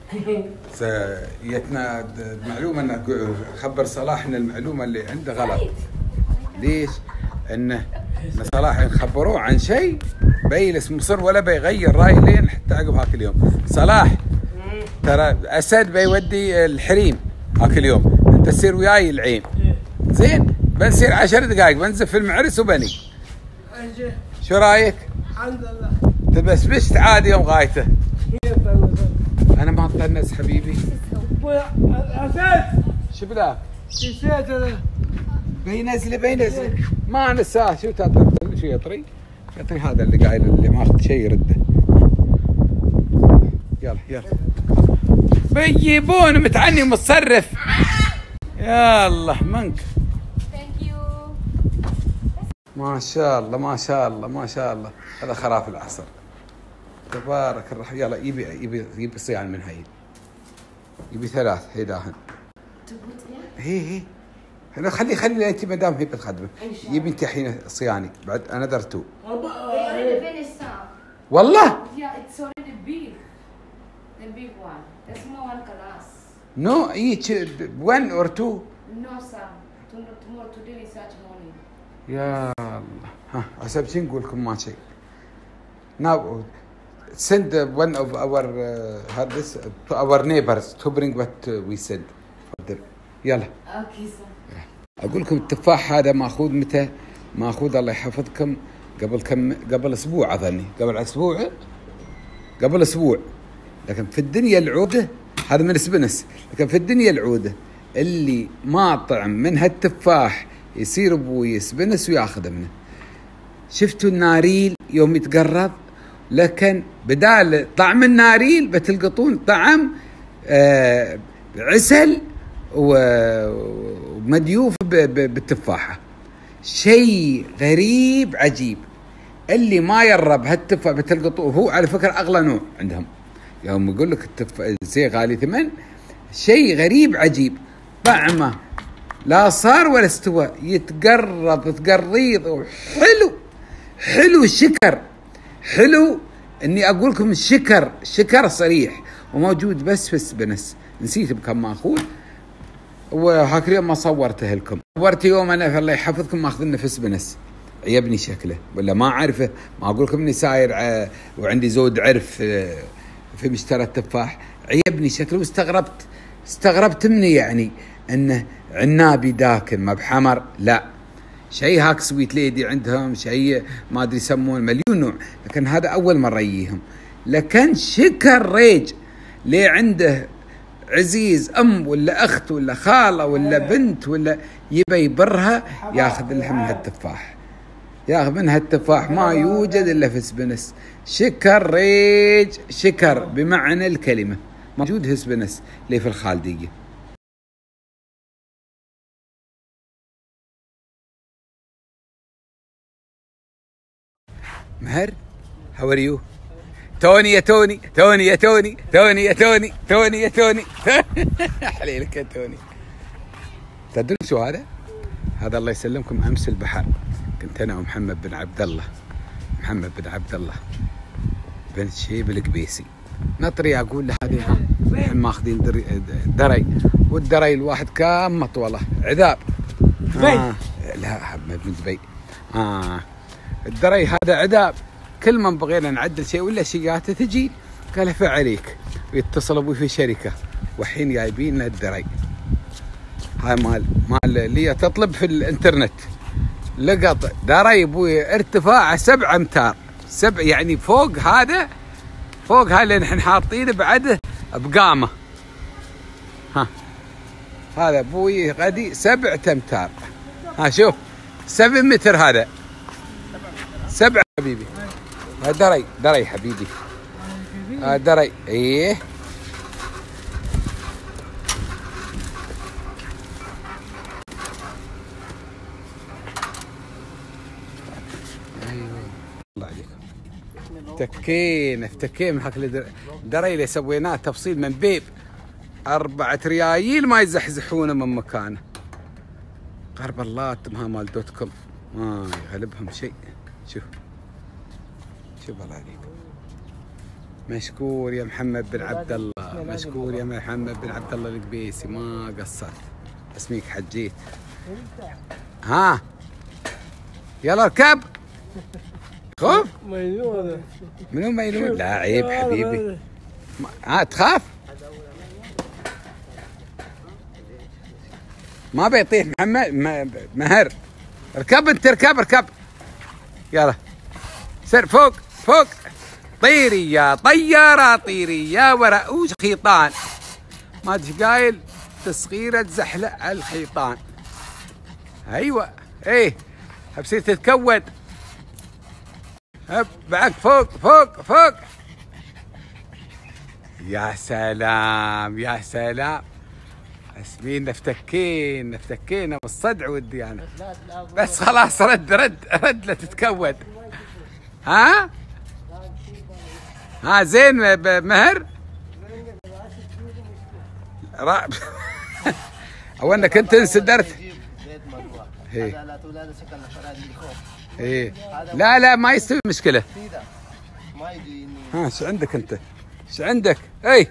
جتنا معلومه ان خبر صلاح ان المعلومه اللي عنده غلط. ليش؟ انه صلاح خبروه عن شيء بيجلس مصر ولا بيغير راي لين حتى عقب هاك اليوم. صلاح ترى اسد بيودي الحريم هاك اليوم، انت تصير وياي العين. زين بنصير عشر دقائق بنزف في المعرس وبني. شو رايك؟ الحمد لله. تبسبشت عادي يوم غايته. انا ما اطنز حبيبي. اسد شو بلاك؟ نسيت انا. بينزله بينزله ما نساه. شو تطري شو يطري؟ يطري هذا اللي قايل اللي ماخذ شيء يرده. يلا يلا بيجيبون متعني ومتصرف. يلا منك. Thank you. ما شاء الله ما شاء الله ما شاء الله. هذا خراف العصر تبارك الرحمن. يلا يبي يبي يبي صيان من هاي. يبي ثلاث هيداهن. هي هي هلا خلي خلي انت ما دام هي بتخدمه. يبي انت الحين صياني بعد انا درتو. They already finished some. والله Yeah, it's already big. The big one. The small one class. نو ايتش one or two. No, sir. Tomorrow, today we start morning. يا الله. ها حسب شو نقول لكم ما شيء. Now send one of our uh, this to our neighbors to bring what we send. تفضل. يلا. Okay, sir. اقول لكم التفاح هذا ماخوذ متى؟ ماخوذ الله يحفظكم قبل كم قبل اسبوع اظني، قبل اسبوع قبل اسبوع. لكن في الدنيا العوده هذا من سبنس، لكن في الدنيا العوده اللي ما طعم من هالتفاح يصير ابوي سبنس وياخذ منه. شفتوا الناريل يوم يتقرب؟ لكن بدال طعم الناريل بتلقطون طعم آه عسل ومديوف بالتفاحة. شيء غريب عجيب. اللي ما يرب هالتفاح بتلقطوه. هو على فكرة أغلى نوع عندهم. يوم يقول لك التفاح زي غالي ثمن. شيء غريب عجيب. طعمه لا صار ولا استوى، يتقرب تقريض وحلو حلو شكر حلو. اني اقول لكم شكر شكر صريح وموجود بس في السبنس. نسيت بكم ماخذ وهاك اليوم ما صورته لكم. صورت يوم انا الله يحفظكم ماخذنه في سبنس. عيبني شكله ولا ما اعرفه. ما اقول لكم اني ساير ع... وعندي زود عرف في مشترى التفاح. عيبني شكله واستغربت استغربت مني يعني انه عنابي داكن ما بحمر. لا شيء هاك سويت ليدي عندهم شيء ما ادري يسمون مليون نوع. لكن هذا اول مره يجيهم. لكن شكر ريج ليه عنده عزيز ام ولا اخت ولا خاله ولا بنت ولا يبي يبرها ياخذ لها من هالتفاح. ياخذ من هالتفاح ما يوجد الا في سبنس. شكر ريج شكر بمعنى الكلمه موجود في سبنس ليه في الخالديه. مهر how are you؟ توني يا توني توني يا توني توني يا توني توني يا توني حليلك يا توني. تدرون شو هذا؟ هذا الله يسلمكم امس البحر كنت انا ومحمد بن عبد الله محمد بن عبد الله بن شيب القبيسي نطري. اقول له هذه الحين ماخذين دري والدري الواحد كم مطوله عذاب. آه لا من دبي. اه الدري هذا عذاب. كل ما بغينا نعدل شيء ولا شياته تجي قال فعليك ويتصل ابوي في شركه وحين جايبين لنا الدري. هاي مال مال اللي تطلب في الانترنت. لقط دري ابوي ارتفاعه سبع امتار سبع يعني فوق هذا فوق هاي اللي نحن حاطينه بعده بقامه. ها هذا ابوي غدي سبع امتار ها شوف سبع متر هذا سبعة حبيبي. هذا دري دري حبيبي. هذا دري ايه. الله عليكم. افتكينا افتكينا من هاك دري اللي سويناه تفصيل من بيب أربعة ريايل ما يزحزحونه من مكانه. قرب الله ما مال دوت كوم ما يغلبهم شيء. شوف شوف الله عليكم. مشكور يا محمد بن عبد الله، مشكور يا محمد بن عبد الله القبيسي، ما قصرت. اسميك حجيت. ها يلا اركب. خوف؟ ميلون. منو ميلون؟ لا عيب حبيبي. ها تخاف؟ ما بيطيح محمد مهر. اركب انت اركب اركب. يلا سر فوق فوق. طيري يا طيارة طيري يا ورؤوس خيطان. ما ادري قايل تصغيرة زحلق على الخيطان. ايوه ايه بصير تتكود. هب بعد فوق فوق فوق. يا سلام يا سلام. اسمين نفتكين نفتكينا بالصدع ودي انا بس خلاص رد رد رد لا تتكود. ها ها زين مهر. او انك انت انسدرت. ايه ايه لا لا ما يستوي مشكله. ها ايش عندك انت؟ ايش عندك؟ اي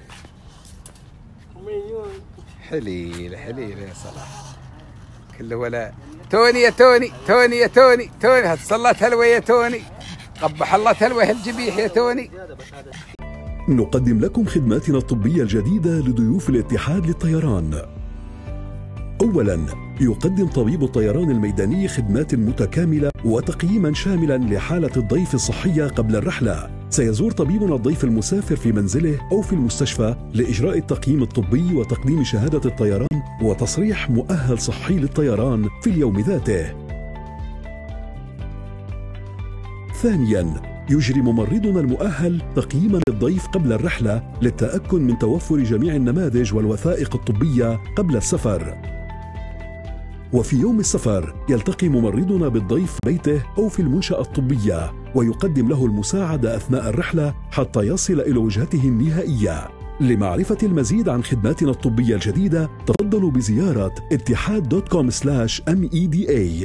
حليل حليل يا صلاح كله ولا توني يا توني توني يا توني توني صلت هلوه يا توني قبح الله تلوه الجبيح يا توني. نقدم لكم خدماتنا الطبية الجديدة لضيوف الاتحاد للطيران. أولاً يقدم طبيب الطيران الميداني خدمات متكاملة وتقييماً شاملاً لحالة الضيف الصحية قبل الرحلة. سيزور طبيبنا الضيف المسافر في منزله أو في المستشفى لإجراء التقييم الطبي وتقديم شهادة الطيران وتصريح مؤهل صحي للطيران في اليوم ذاته. ثانياً يجري ممرضنا المؤهل تقييما للضيف قبل الرحلة للتأكد من توفر جميع النماذج والوثائق الطبية قبل السفر. وفي يوم السفر يلتقي ممرضنا بالضيف في بيته أو في المنشأة الطبية ويقدم له المساعدة أثناء الرحلة حتى يصل إلى وجهته النهائية. لمعرفة المزيد عن خدماتنا الطبية الجديدة تفضلوا بزيارة اتحاد دوت كوم سلاش ام اي دي اي.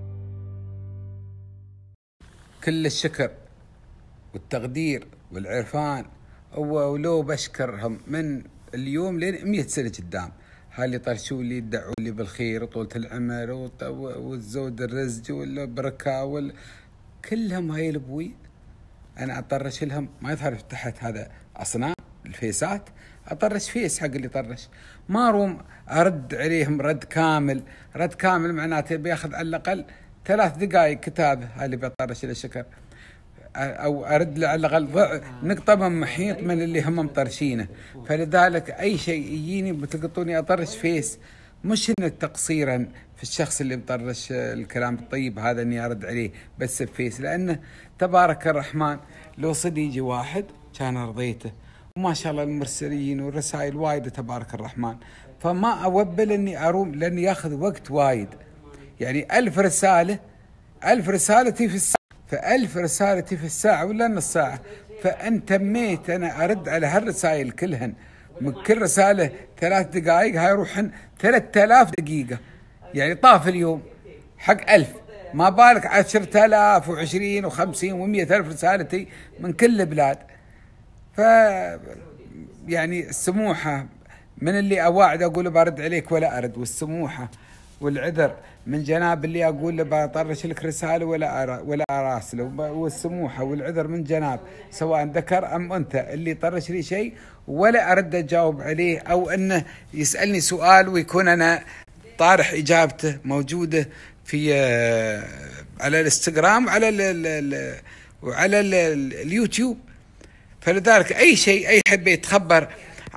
كل الشكر والتقدير والعرفان ولو بشكرهم من اليوم لين مئة سنة قدام. هاي اللي طرشوا لي يدعوا لي بالخير وطولة العمر والزود الرزق والبركة وال... كلهم هاي الابوي انا اطرش لهم. ما يظهر تحت هذا اصنام الفيسات اطرش فيس حق اللي طرش. ما روم ارد عليهم رد كامل. رد كامل معناته بياخذ على الاقل ثلاث دقائق كتابه. هاي اللي بيطرش له شكر او ارد له على الاقل نقطه من محيط من اللي هم مطرشينه. فلذلك اي شيء يجيني بتلقطوني اطرش فيس. مش انه تقصيرا في الشخص اللي مطرش الكلام الطيب هذا اني ارد عليه بس بفيس، لانه تبارك الرحمن لو صدق يجي واحد كان رضيته. وما شاء الله المرسلين والرسائل وايد تبارك الرحمن. فما اوبل اني اروم لاني ياخذ وقت وايد. يعني ألف رساله ألف رسالتي في الساعه فألف رسالتي في الساعه ولا نص ساعه. فان تميت انا ارد على هالرسائل كلهن من كل رساله ثلاث دقائق هاي يروحن ثلاثة آلاف دقيقه. يعني طاف اليوم حق ألف. ما بالك عشرة آلاف وعشرين وخمسين ومئة ألف رسالتي من كل البلاد. ف يعني السموحه من اللي اواعد اقول برد عليك ولا ارد، والسموحه والعذر من جناب اللي اقول له بطرش لك رساله ولا أرا ولا اراسله، والسموحه والعذر من جناب سواء ذكر ام انثى اللي طرش لي شيء ولا ارد اجاوب عليه، او انه يسالني سؤال ويكون انا طارح اجابته موجوده في على الانستغرام وعلى ال وعلى ال اليوتيوب. فلذلك اي شيء اي حد يتخبر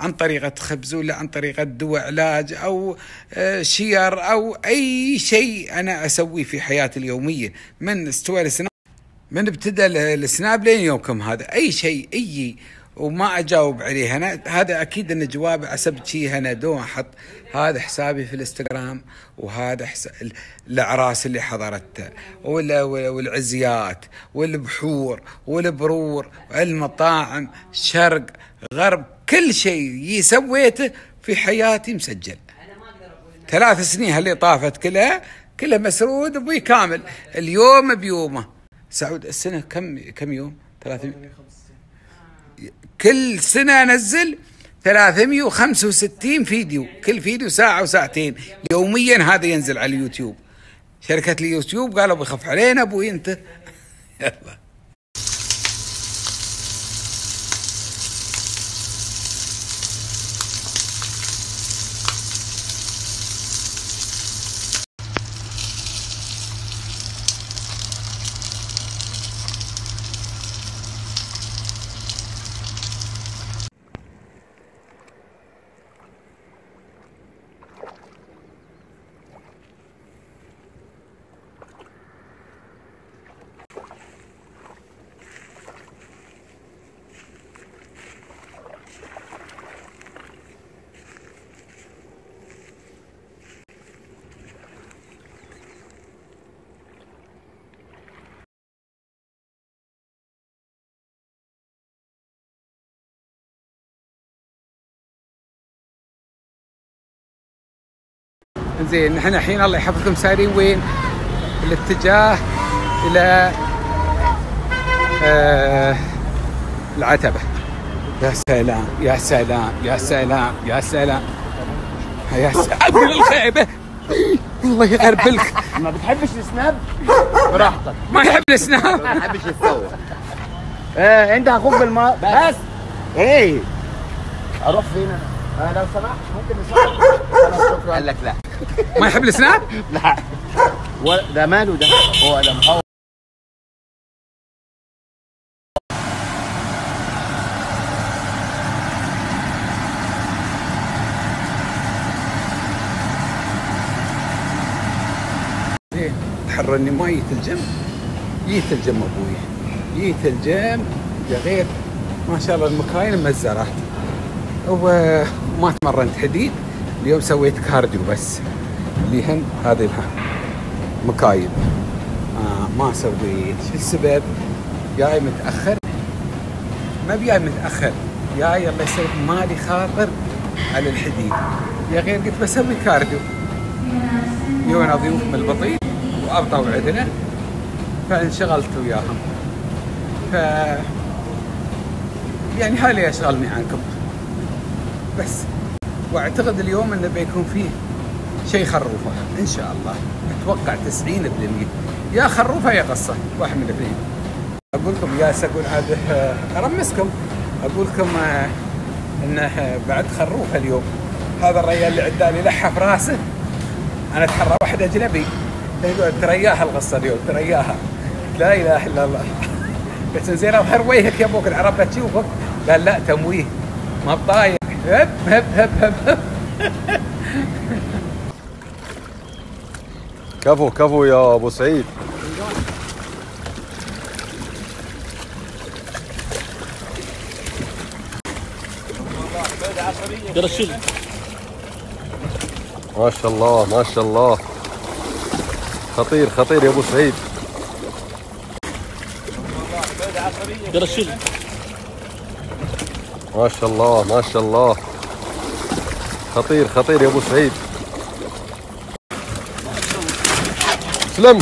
عن طريقة خبز ولا عن طريقة دواء علاج أو شير أو أي شيء أنا أسويه في حياتي اليومية من استوى السناب، من ابتدى السناب لين يومكم هذا أي شيء أي وما أجاوب عليه أنا، هذا أكيد أن جواب عسبت شيء أنا دون أحط هذا حسابي في الانستغرام، وهذا حساب الأعراس اللي حضرتها والعزيات والبحور والبرور والمطاعم شرق غرب، كل شيء يسويته في حياتي مسجل. ثلاث سنين اللي طافت كلها كلها مسرود أبوي كامل، اليوم بيومه. سعود السنة كم كم يوم؟ ثلاثمية. كل سنة أنزل ثلاثمية وخمسة وستين فيديو، كل فيديو ساعة وساعتين يوميا، هذا ينزل على اليوتيوب. شركة اليوتيوب قالوا بيخف علينا أبوي أنت. يلا زين. نحن الحين الله يحفظكم سايرين وين؟ الاتجاه الى آه العتبة. يا سلام يا سلام يا سلام يا سلام يا سلام الخيبة، الله يغربلك. ما بتحبش السناب؟ براحتك. ما يحب السناب، ما بحبش الصور. ايه انت اخوك بالماء بس. ايه اروح فين انا؟ آه لو سمحت ممكن نصور؟ شكرا. قال لك لا. ما يحب السناب؟ لا. ده ماله ده؟ هو ده محور. زين تحرني ما جيت الجيم، جيت الجيم ابوي، جيت الجيم يا غير ما شاء الله المكاين مزرات، وما تمرنت حديد اليوم، سويت كارديو بس اللي هن هذه المكاين. آه ما سويت. شو السبب؟ جاي متأخر، ما بياي متأخر، جاي الله يسلمك مالي خاطر على الحديد يا غير، قلت بسوي كارديو. يونا ضيوف من البطيء وأبطأ وعدنا، فانشغلت وياهم، ف يعني هالي أشغلني عنكم بس. واعتقد اليوم انه بيكون فيه شيء خروفه ان شاء الله، اتوقع تسعين بالمئة يا خروفه يا قصه، واحد من الاثنين. اقول لكم يا اقول عاد ارمسكم، اقول لكم انه بعد خروفه اليوم. هذا الرجال اللي عدالي لحف راسه، انا اتحرى واحد اجنبي يقول ترياها القصه اليوم، ترياها لا اله الا الله. بس زين اظهر وجهك يا ابوك العرب تشوفك، قال لا تمويه ما بطايق. هب هب هب هب هب. كفو كفو يا ابو سعيد. ما شاء الله ما شاء الله، خطير خطير يا ابو سعيد. ما شاء الله ما شاء الله، خطير خطير يا ابو سعيد. سلم.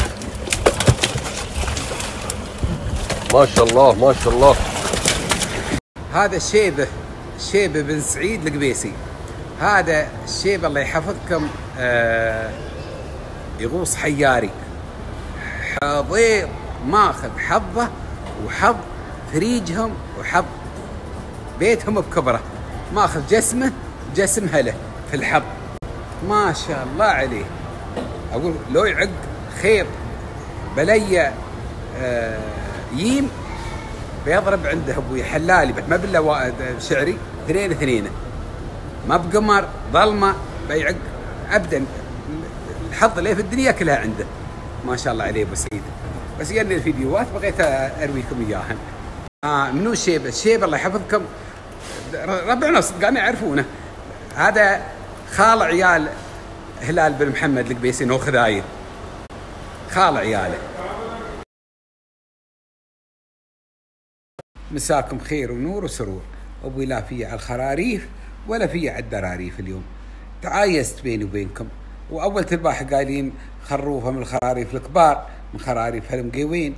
ما شاء الله ما شاء الله. هذا الشيبه شيبه بن سعيد القبيسي، هذا الشيبه الله يحفظكم آه يغوص حياري، حضيض ماخذ حظه وحظ فريجهم وحظ بيتهم بكبره، ماخذ جسمه جسم هله في الحظ، ما شاء الله عليه. اقول لو يعق خيط بلية آه ييم بيضرب عنده ابوي حلالي، ما بالله شعري اثنين اثنين ما بقمر ظلمه بيعق ابدا. الحظ اللي في الدنيا كلها عنده ما شاء الله عليه ابو سعيد. بس يعني الفيديوهات بغيت ارويكم اياها. آه منو الشيبه؟ الشيبه الله يحفظكم ربعنا صدقاني يعرفونه. هذا خال عيال هلال بن محمد القبيسي هو خذاير، خال عياله. مساكم خير ونور وسرور. ابوي لا في على الخراريف ولا في على الدراريف. اليوم تعايست بيني وبينكم، واول ترباح قايلين خروفه من الخراريف الكبار، من خراريف هالمقيوين،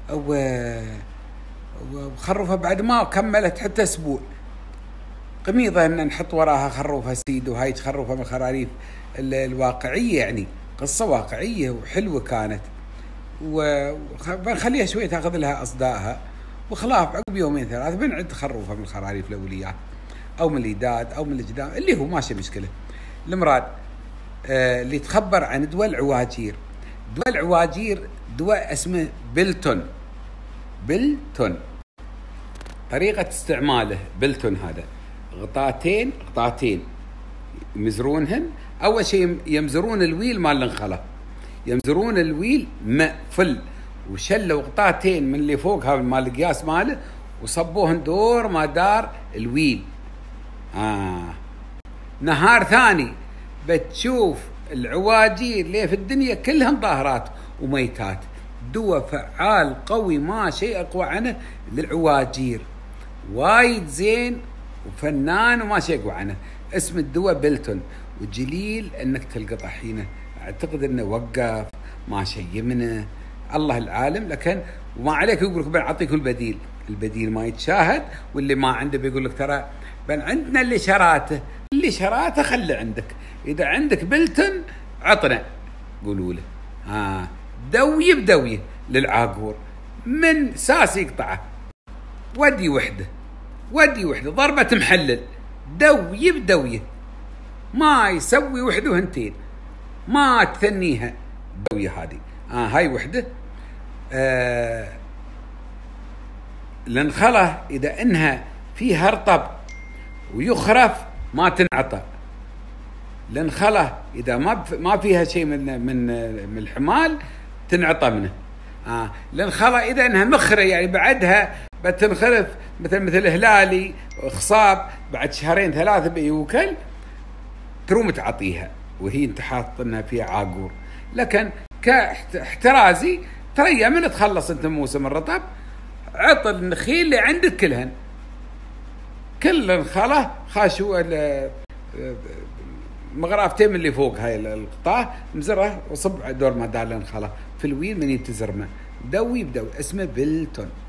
وخروفه بعد ما كملت حتى اسبوع. قميضه ان نحط وراها خروفه سيد، وهاي خروفه من الخراريف الواقعيه، يعني قصه واقعيه وحلوه كانت، وبنخليها شويه تاخذ لها اصدائها، وخلاف عقب يومين ثلاثه بنعد خروفه من الخراريف الاوليات او من الايداد او من الجدام اللي هو ماشي مشكله. المراد آه اللي تخبر عن دواء العواجير. دواء العواجير دواء اسمه بلتون. بلتون طريقه استعماله بلتون هذا غطاتين غطاتين يمزرونهن. اول شيء يمزرون الويل مال الانخله، يمزرون الويل مقفل، وشلوا غطاتين من اللي فوق هذا مال القياس ماله، وصبوهن دور ما دار الويل. آه. نهار ثاني بتشوف العواجير اللي في الدنيا كلهم ظاهرات وميتات. دواء فعال قوي ما شيء اقوى عنه للعواجير، وايد زين وفنان وما شيء اقوى عنه. اسم الدواء بلتون، وجليل انك تلقطه حينه. اعتقد انه وقف ما شيء منه الله العالم، لكن وما عليك يقول لك بنعطيك البديل. البديل ما يتشاهد، واللي ما عنده بيقول لك ترى بن عندنا اللي شراته، اللي شراته خلي عندك. اذا عندك بلتون عطنا قولوا له. ها دويه بدويه للعاقور من ساس يقطعه، ودي وحده ودي وحده ضربه محلل، دويه بدويه ما يسوي وحده وهنتين، ما تثنيها دويه هذه. آه هاي وحده. آه الانخله اذا انها فيها رطب ويخرف ما تنعطى. الانخله اذا ما ما فيها شيء من من من الحمال تنعطى منه. آه الانخله اذا انها مخره يعني بعدها بتنخرف مثل مثل هلالي خصاب بعد شهرين ثلاثه بيوكل تروم تعطيها، وهي انت حاط انها فيها عاقور. لكن كاحترازي تريا من تخلص انت موسم الرطب عط النخيل اللي عندك كلهن، كل الخله خاشوا مغرافتين من اللي فوق هاي القطاع مزره وصب دور ما دار الانخله في الويل من يتزرمه. دوي بدوي اسمه بلتون.